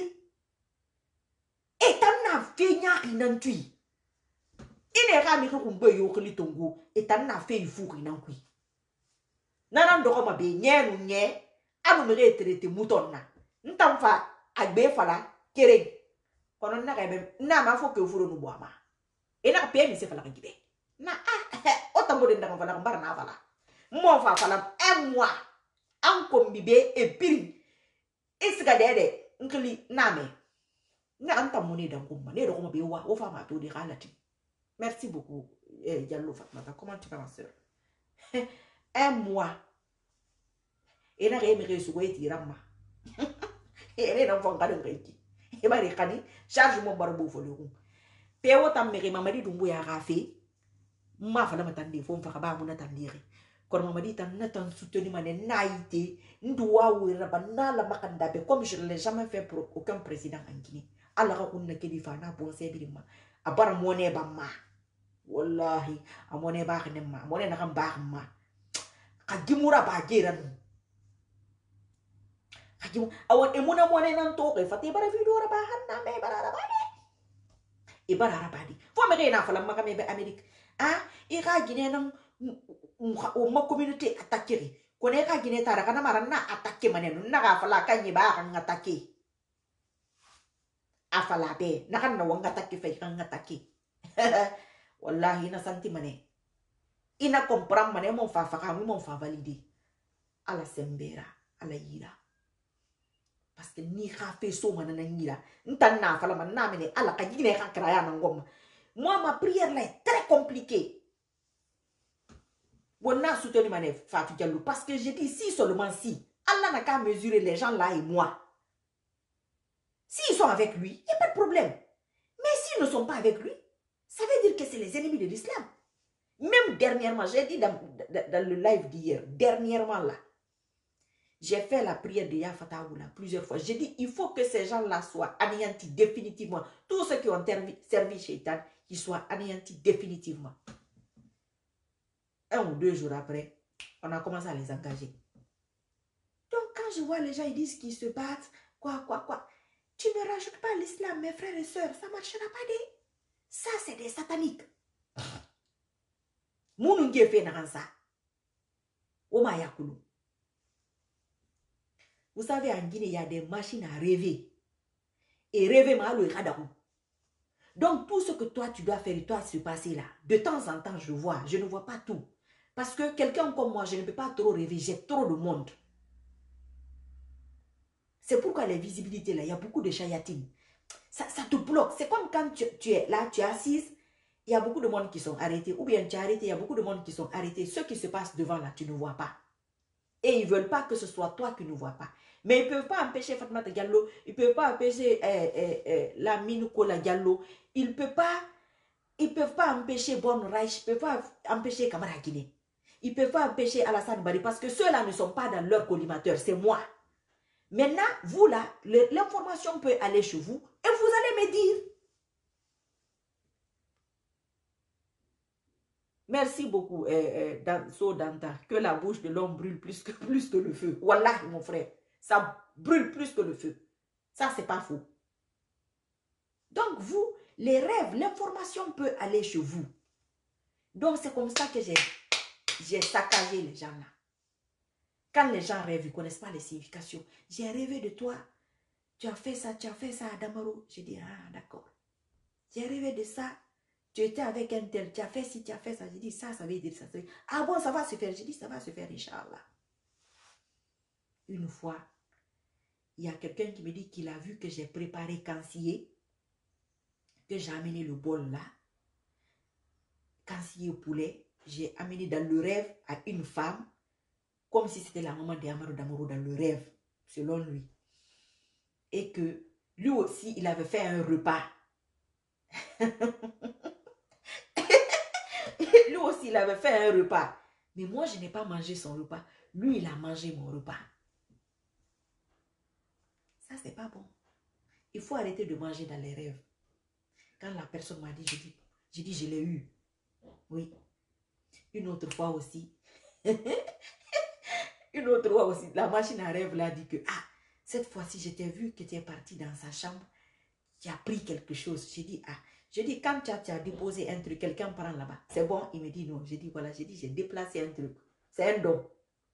et t'en as fait n'y a tui. Il est rami qu'on peut y aller tongo et t'en as fait une fourre in qui. Nanan de Roma be nye ou nye, anu me traité mouton na. N'tam fa agbe fala kere. Kono na rebe na ma fo ke furo no boama. E na pe mi se fala gibe. Na ah otambo de ndanga fala mbar na fala. Mo fa fala un mois. An ko mbibe e piri. Isiga dede nkli na me. Na anta moni da ngoma ne do ko be wa o fa ma to de galati. Merci beaucoup eh, Diallo Fatmata. Comment tu vas ma soeur? Un mois. Et na re me re sugo eti ramma. Et elle n'en font pas de reiki. Et bah les cani charge mon barbeau folio. Péo tam me mamadi dumbu ya rafé. Ma fala matande fo mfa ba mu na tandiri. Quand mamadi tan na tan soutenu mané naïté, ndoua ou rabana la makanda be comme je ne l'ai jamais fait pour aucun président en Guinée. Allah ko na kedi fa na bon sebirima. Abar moné ba ma. Wallahi, amone ba khne ma, amone na kan ba ma. Kagimura ba geran. Awan emuna mone nan to ke fati bara video ra bahan na me bara ra bani e bara ra bani fo me na fala maka me be Amerique ah e ga Guinée nan o ma communauté attaquer ko ne ga Guinée tara kana mara na attaquer manen na ga fala kanyi ba kan attaquer afala be na kan na wanga attaquer fe kan attaquer wallahi na santi mané ina comprendre mané mon fa fa kan mon fa valider ala sembera ala yira. Parce que ni fait so manana ngira ntanna fala manna mene ala ka gine ka kraya na ngoma. Moi ma prière là est très compliquée. Wonna soutenu mané Fatou Diallo parce que j'ai dit si seulement si Allah n'a qu'à mesurer les gens là et moi. S'ils sont avec lui, il n'y a pas de problème. Mais s'ils ne sont pas avec lui, ça veut dire que c'est les ennemis de l'islam. Même dernièrement, j'ai dit dans, dans, dans le live d'hier, dernièrement là, j'ai fait la prière de Yafataoula plusieurs fois. J'ai dit, il faut que ces gens-là soient anéantis définitivement. Tous ceux qui ont servi Shaitan, qu'ils soient anéantis définitivement. Un ou deux jours après, on a commencé à les engager. Donc, quand je vois les gens, ils disent qu'ils se battent, quoi, quoi, quoi. Tu ne rajoutes pas l'islam, mes frères et sœurs. Ça ne marchera pas. Des... Ça, c'est des sataniques. Mounungi fait ça. Oma yakulu. Vous savez, en Guinée, il y a des machines à rêver. Et rêver, mal donc, tout ce que toi, tu dois faire, toi, se passer là, de temps en temps, je vois. Je ne vois pas tout. Parce que quelqu'un comme moi, je ne peux pas trop rêver. J'ai trop de monde. C'est pourquoi les visibilités, là, il y a beaucoup de chayatines. Ça, ça te bloque. C'est comme quand tu, tu es là, tu es assise, il y a beaucoup de monde qui sont arrêtés. Ou bien tu es arrêté, il y a beaucoup de monde qui sont arrêtés. Ce qui se passe devant là, tu ne vois pas. Et ils ne veulent pas que ce soit toi qui ne vois pas. Mais ils ne peuvent pas empêcher Fatmata Diallo, ils ne peuvent pas empêcher eh, eh, eh, la Minukola Diallo, ils ne peuvent pas, ils peuvent pas empêcher Bon Reich, ils ne peuvent pas empêcher Kamara Guinée. Ils ne peuvent pas empêcher Alassane Bari parce que ceux-là ne sont pas dans leur collimateur, c'est moi. Maintenant, vous là, l'information peut aller chez vous et vous allez me dire. Merci beaucoup, eh, eh, So Danta, que la bouche de l'homme brûle plus que, plus que le feu. Voilà, mon frère. Ça brûle plus que le feu. Ça, c'est pas faux. Donc, vous, les rêves, l'information peut aller chez vous. Donc, c'est comme ça que j'ai saccagé les gens là. Quand les gens rêvent, ils ne connaissent pas les significations. J'ai rêvé de toi. Tu as fait ça, tu as fait ça à Damaro. J'ai dit, ah, d'accord. J'ai rêvé de ça. Tu étais avec un tel, tu as fait ci, tu as fait ça. J'ai dit, ça, ça veut dire ça. Ça veut dire... Ah bon, ça va se faire. J'ai dit, ça va se faire, Inch'Allah. Une fois, il y a quelqu'un qui me dit qu'il a vu que j'ai préparé cancier, que j'ai amené le bol là, cancier au poulet, j'ai amené dans le rêve à une femme, comme si c'était la maman d'Amadou Damoro dans le rêve, selon lui. Et que lui aussi, il avait fait un repas. Lui aussi, il avait fait un repas. Mais moi, je n'ai pas mangé son repas. Lui, il a mangé mon repas. Ça, c'est pas bon. Il faut arrêter de manger dans les rêves. Quand la personne m'a dit, j'ai dit, j'ai dit, je l'ai eu. Oui. Une autre fois aussi. Une autre fois aussi. La machine à rêve l'a dit que, ah, cette fois-ci, je t'ai vu que tu es parti dans sa chambre. Tu as pris quelque chose. J'ai dit, ah. J'ai dit, quand tu as, tu as déposé un truc, quelqu'un prend là-bas. C'est bon? Il me dit non. J'ai dit, voilà, j'ai dit, j'ai déplacé un truc. C'est un don.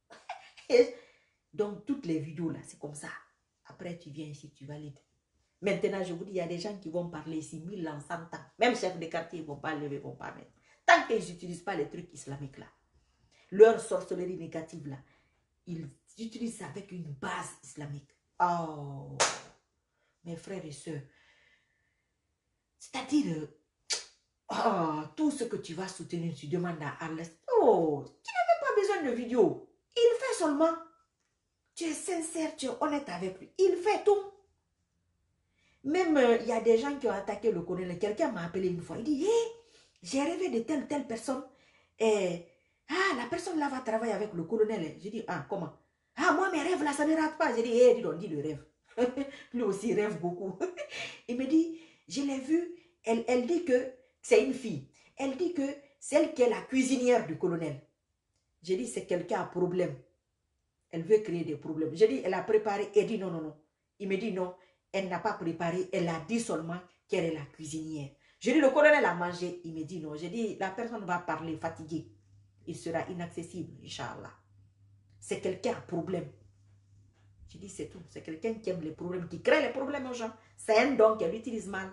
Donc, toutes les vidéos là, c'est comme ça. Après, tu viens ici, tu valides. Maintenant, je vous dis, il y a des gens qui vont parler ici mille ans, cent ans. Même chefs de quartier, ils ne vont pas lever, ils ne vont pas mettre. Tant qu'ils n'utilisent pas les trucs islamiques là, leur sorcellerie négative là, ils utilisent ça avec une base islamique. Oh, mes frères et sœurs. C'est-à-dire, oh, tout ce que tu vas soutenir, tu demandes à Allah. Oh, tu n'as même pas besoin de vidéo. Il fait seulement. Tu es sincère, tu es honnête avec lui. Il fait tout. Même, il euh, y a des gens qui ont attaqué le colonel. Quelqu'un m'a appelé une fois. Il dit, hé, hey, j'ai rêvé de telle, telle personne. Et, ah, la personne là va travailler avec le colonel. J'ai dit, ah, comment? Ah, moi, mes rêves là, ça ne rate pas. J'ai dit, hé, hey, dis donc, dis le rêve. Lui aussi, il rêve beaucoup. Il me dit, je l'ai vue. Elle, elle dit que c'est une fille. Elle dit que c'est elle qui est la cuisinière du colonel. J'ai dit, c'est quelqu'un à problème. Elle veut créer des problèmes. J'ai dit, elle a préparé. Elle dit, non, non, non. Il me dit, non. Elle n'a pas préparé, elle a dit seulement qu'elle est la cuisinière. Je dis, le colonel a mangé. Il me dit non. Je dis, la personne va parler fatiguée. Il sera inaccessible, Inch'Allah. C'est quelqu'un à problème. Je dis, c'est tout. C'est quelqu'un qui aime les problèmes, qui crée les problèmes aux gens. C'est un don qu'elle utilise mal.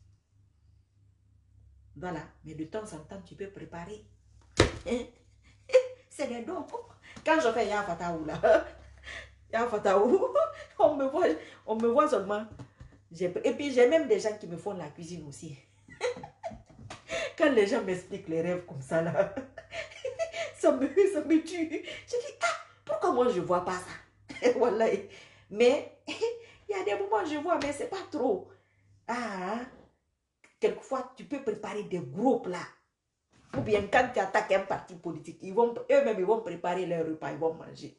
Voilà. Mais de temps en temps, tu peux préparer. Hein? C'est des dons. Quand je fais Ya Fataou là, Ya Fataou, on me voit, on me voit seulement. Et puis j'ai même des gens qui me font la cuisine aussi. Quand les gens m'expliquent les rêves comme ça là, ça me, ça me tue. Je dis, ah, pourquoi moi je ne vois pas ça? Voilà. Mais il y a des moments je vois, mais c'est pas trop. Ah, quelquefois tu peux préparer des gros plats. Ou bien quand tu attaques un parti politique, ils vont, eux-mêmes ils vont préparer leur repas, ils vont manger.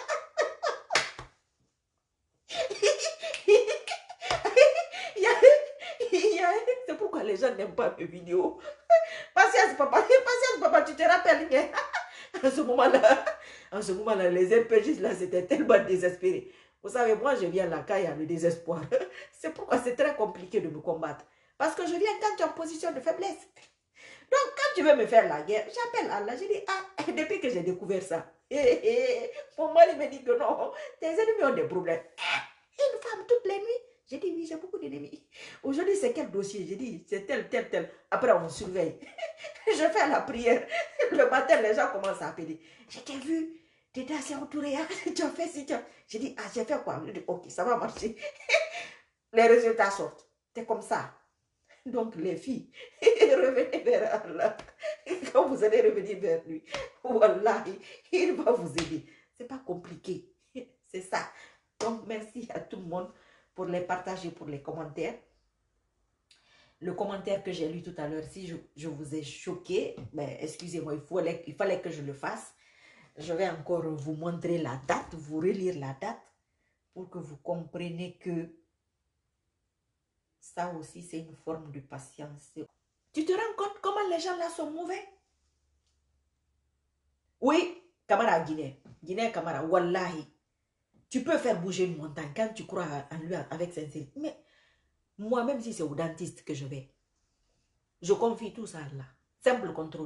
C'est pourquoi les gens n'aiment pas mes vidéos. Patience, papa, patience, papa, tu te rappelles, hein? En ce moment-là, en ce moment-là, les R P J, là, c'était tellement désespéré. Vous savez, moi, je viens là quand il y a le désespoir. C'est pourquoi c'est très compliqué de me combattre. Parce que je viens quand tu es en position de faiblesse. Donc, quand tu veux me faire la guerre, j'appelle Allah. Je dis, ah, depuis que j'ai découvert ça, mon mari me dit que non, tes ennemis ont des problèmes. Une femme toutes les nuits. J'ai dit, oui, j'ai beaucoup d'ennemis. Aujourd'hui, c'est quel dossier? J'ai dit, c'est tel, tel, tel. Après, on surveille. Je fais la prière. Le matin, les gens commencent à appeler. Je t'ai vu, tu étais assez entouré. Tu as fait si tu as... J'ai dit, ah, j'ai fait quoi? Je dis, ok, ça va marcher. Les résultats sortent. C'est comme ça. Donc, les filles, revenez vers Allah. Quand vous allez revenir vers lui, Wallah, il va vous aider. C'est pas compliqué. C'est ça. Donc, merci à tout le monde pour les partages et pour les commentaires. Le commentaire que j'ai lu tout à l'heure, si je, je vous ai choqué, ben, excusez-moi, il fallait, il fallait que je le fasse. Je vais encore vous montrer la date, vous relire la date, pour que vous compreniez que ça aussi, c'est une forme de patience. Tu te rends compte comment les gens là sont mauvais? Oui, Camara Guinée. Guinée, Camara, Wallahi. Tu peux faire bouger une montagne quand tu crois en lui avec sincérité. Mais moi, même si c'est au dentiste que je vais, je confie tout ça là. Simple contrôle.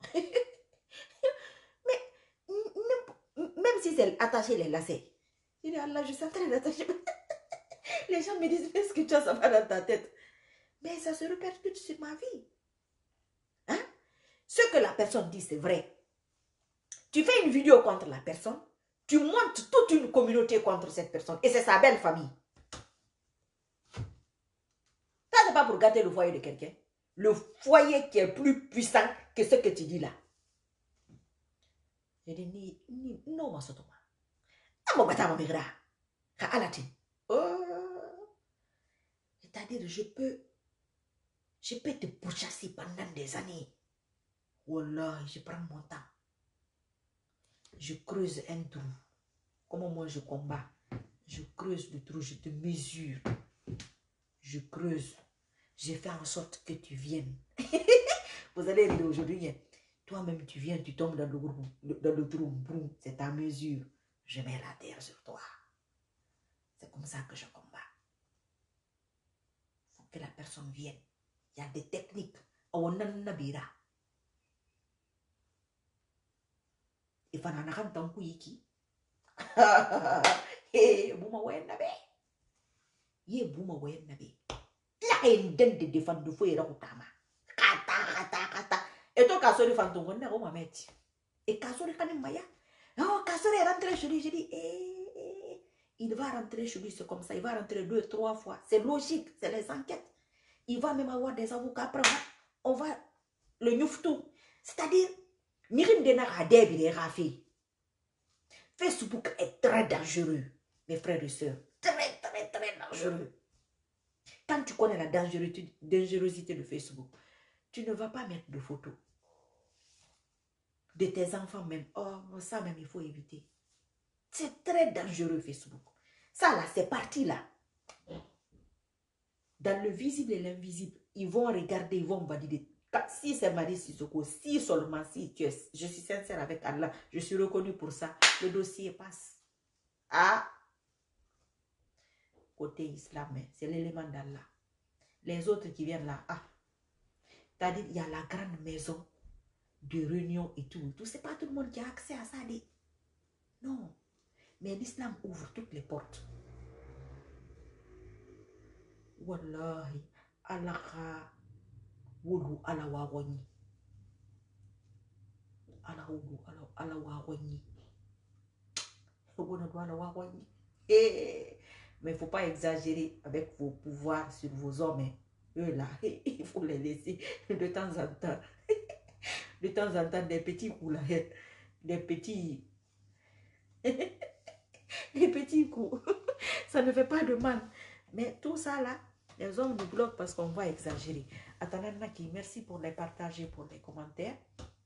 Mais même si c'est attacher les lacets, je dis Allah, je suis en train d'attacher. Les gens me disent, est-ce que tu as ça va dans ta tête? Mais ça se répercute sur ma vie. Hein? Ce que la personne dit, c'est vrai. Tu fais une vidéo contre la personne, Tu montes toute une communauté contre cette personne. Et c'est sa belle famille. Ça, c'est pas pour gâter le foyer de quelqu'un. Le foyer qui est plus puissant que ce que tu dis là. J'ai dit, ni, ni, non, ma sotoma. C'est-à-dire, je peux, je peux te pourchasser pendant des années. Wallah, je prends mon temps. Je creuse un trou. Comment moi je combats? Je creuse le trou, je te mesure. Je creuse. Je fais en sorte que tu viennes. Vous allez rire aujourd'hui. Hein? Toi-même, tu viens, tu tombes dans le, groupe, dans le trou. C'est ta mesure. Je mets la terre sur toi. C'est comme ça que je combats. Il faut que la personne vienne. Il y a des techniques. On a une nabira. Il faut en avoir un coup yiki. Eh, bouma ouais nabe. Ye bouma ouais nabe. La enden de défendre fou et rakutama. Kata kata kata. Et toi kasori fanton on a au mamet. Et kasori kanem maya. Oh kasori est rentré chez lui. J'ai dit eh, eh. Il va rentrer chez lui, c'est comme ça. Il va rentrer deux, trois fois. C'est logique, c'est les enquêtes. Il va même avoir des avocats. Après, on va le nyouftou. C'est-à-dire, Mirim Denara Debi Rafi. Facebook est très dangereux, mes frères et sœurs. Très, très, très dangereux. Quand tu connais la dangerosité, dangerosité de Facebook, tu ne vas pas mettre de photos de tes enfants même. Oh, ça même, il faut éviter. C'est très dangereux, Facebook. Ça là, c'est parti là. Dans le visible et l'invisible, ils vont regarder, ils vont valider. Si c'est Marie Sissoko, si seulement, si tu es, je suis sincère avec Allah, je suis reconnue pour ça, le dossier passe. Ah, côté islam, c'est l'élément d'Allah. Les autres qui viennent là, ah, c'est-à-dire, il y a la grande maison de réunion et tout. tout c'est pas tout le monde qui a accès à ça. Dit. Non. Mais l'islam ouvre toutes les portes. Wallahi, Allah wulu ala wawani. Allah wulu ala wawani. Mais il ne faut pas exagérer avec vos pouvoirs sur vos hommes. Hein. Eux là, il faut les laisser de temps en temps. De temps en temps, des petits coups là. Des petits... des petits coups. Ça ne fait pas de mal. Mais tout ça là, les hommes nous bloquent parce qu'on va exagérer. Attendez, Naki, merci pour les partages et pour les commentaires.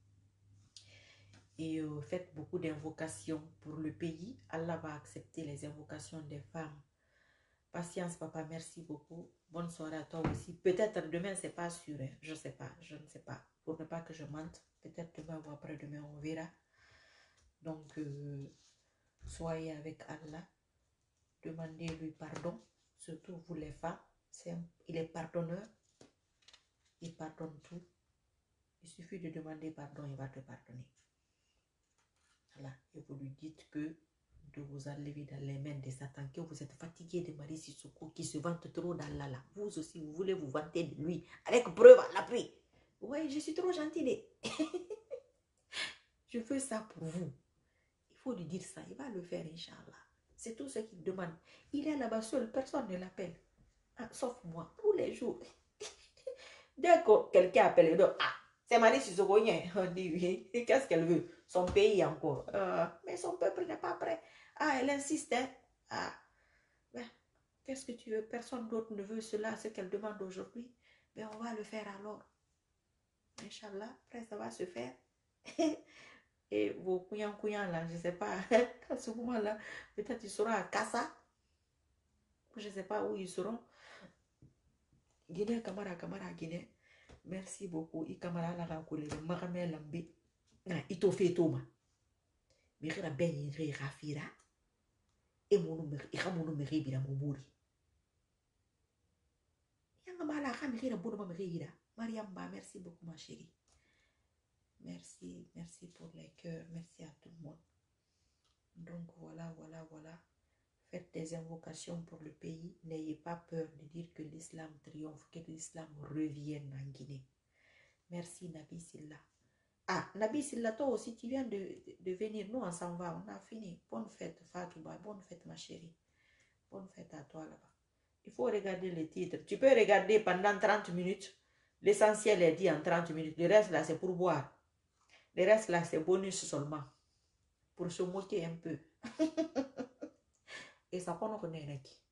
Et euh, faites beaucoup d'invocations pour le pays. Allah va accepter les invocations des femmes. Patience, papa, merci beaucoup. Bonne soirée à toi aussi. Peut-être demain, c'est pas sûr. Hein. Je ne sais pas. Je ne sais pas. Pour ne pas que je mente. Peut-être demain ou après-demain, on verra. Donc, euh, soyez avec Allah. Demandez-lui pardon. Surtout vous les femmes. Est, il est pardonneur. Il pardonne tout. Il suffit de demander pardon, il va te pardonner. Voilà. Et vous lui dites que de vous enlever dans les mains de Satan, que vous êtes fatigué de Marie Sissoko qui se vante trop d'Allah là. Vous aussi, vous voulez vous vanter de lui avec preuve à l'appui. Oui, je suis trop gentille. Je fais ça pour vous. Il faut lui dire ça. Il va le faire, Inch'Allah. C'est tout ce qu'il demande. Il est là-bas seul. Personne ne l'appelle. Ah, sauf moi. Tous les jours. Dès que quelqu'un appelle, il dit, ah, c'est Marie Sissoko. On dit oui. Et qu'est-ce qu'elle veut? Son pays encore. Euh, mais son peuple n'est pas prêt. Ah, elle insiste. Hein? Ah, ben, qu'est-ce que tu veux? Personne d'autre ne veut cela, ce qu'elle demande aujourd'hui. Mais on va le faire alors. Inch'Allah, après ça va se faire. Et vos couillans couillans là, je ne sais pas, à ce moment-là, peut-être ils seront à Kassa. Je ne sais pas où ils seront. Guinée, Camara, Camara, Guinée. Merci beaucoup. I Camara la rakole, Maramé Lambi. Ito fait Thomas. Mais il y a bien une rafira. Et mon nom, il y a mon nom, il y a mon bourri. Il y a mal à la il y a bon nom, il y a Mariamba, merci beaucoup, ma chérie. Merci, merci pour les cœurs, merci à tout le monde. Donc voilà, voilà, voilà. Faites des invocations pour le pays. N'ayez pas peur de dire que l'islam triomphe, que l'islam revienne en Guinée. Merci Nabi Silla. Ah, Nabi Silla, toi aussi, tu viens de, de, de venir. Nous, on s'en va. On a fini. Bonne fête, Fatouba. Bonne fête, ma chérie. Bonne fête à toi là-bas. Il faut regarder les titres. Tu peux regarder pendant trente minutes. L'essentiel est dit en trente minutes. Le reste, là, c'est pour boire. Le reste, là, c'est bonus seulement. Pour se moquer un peu. Et ça, on connaît qui.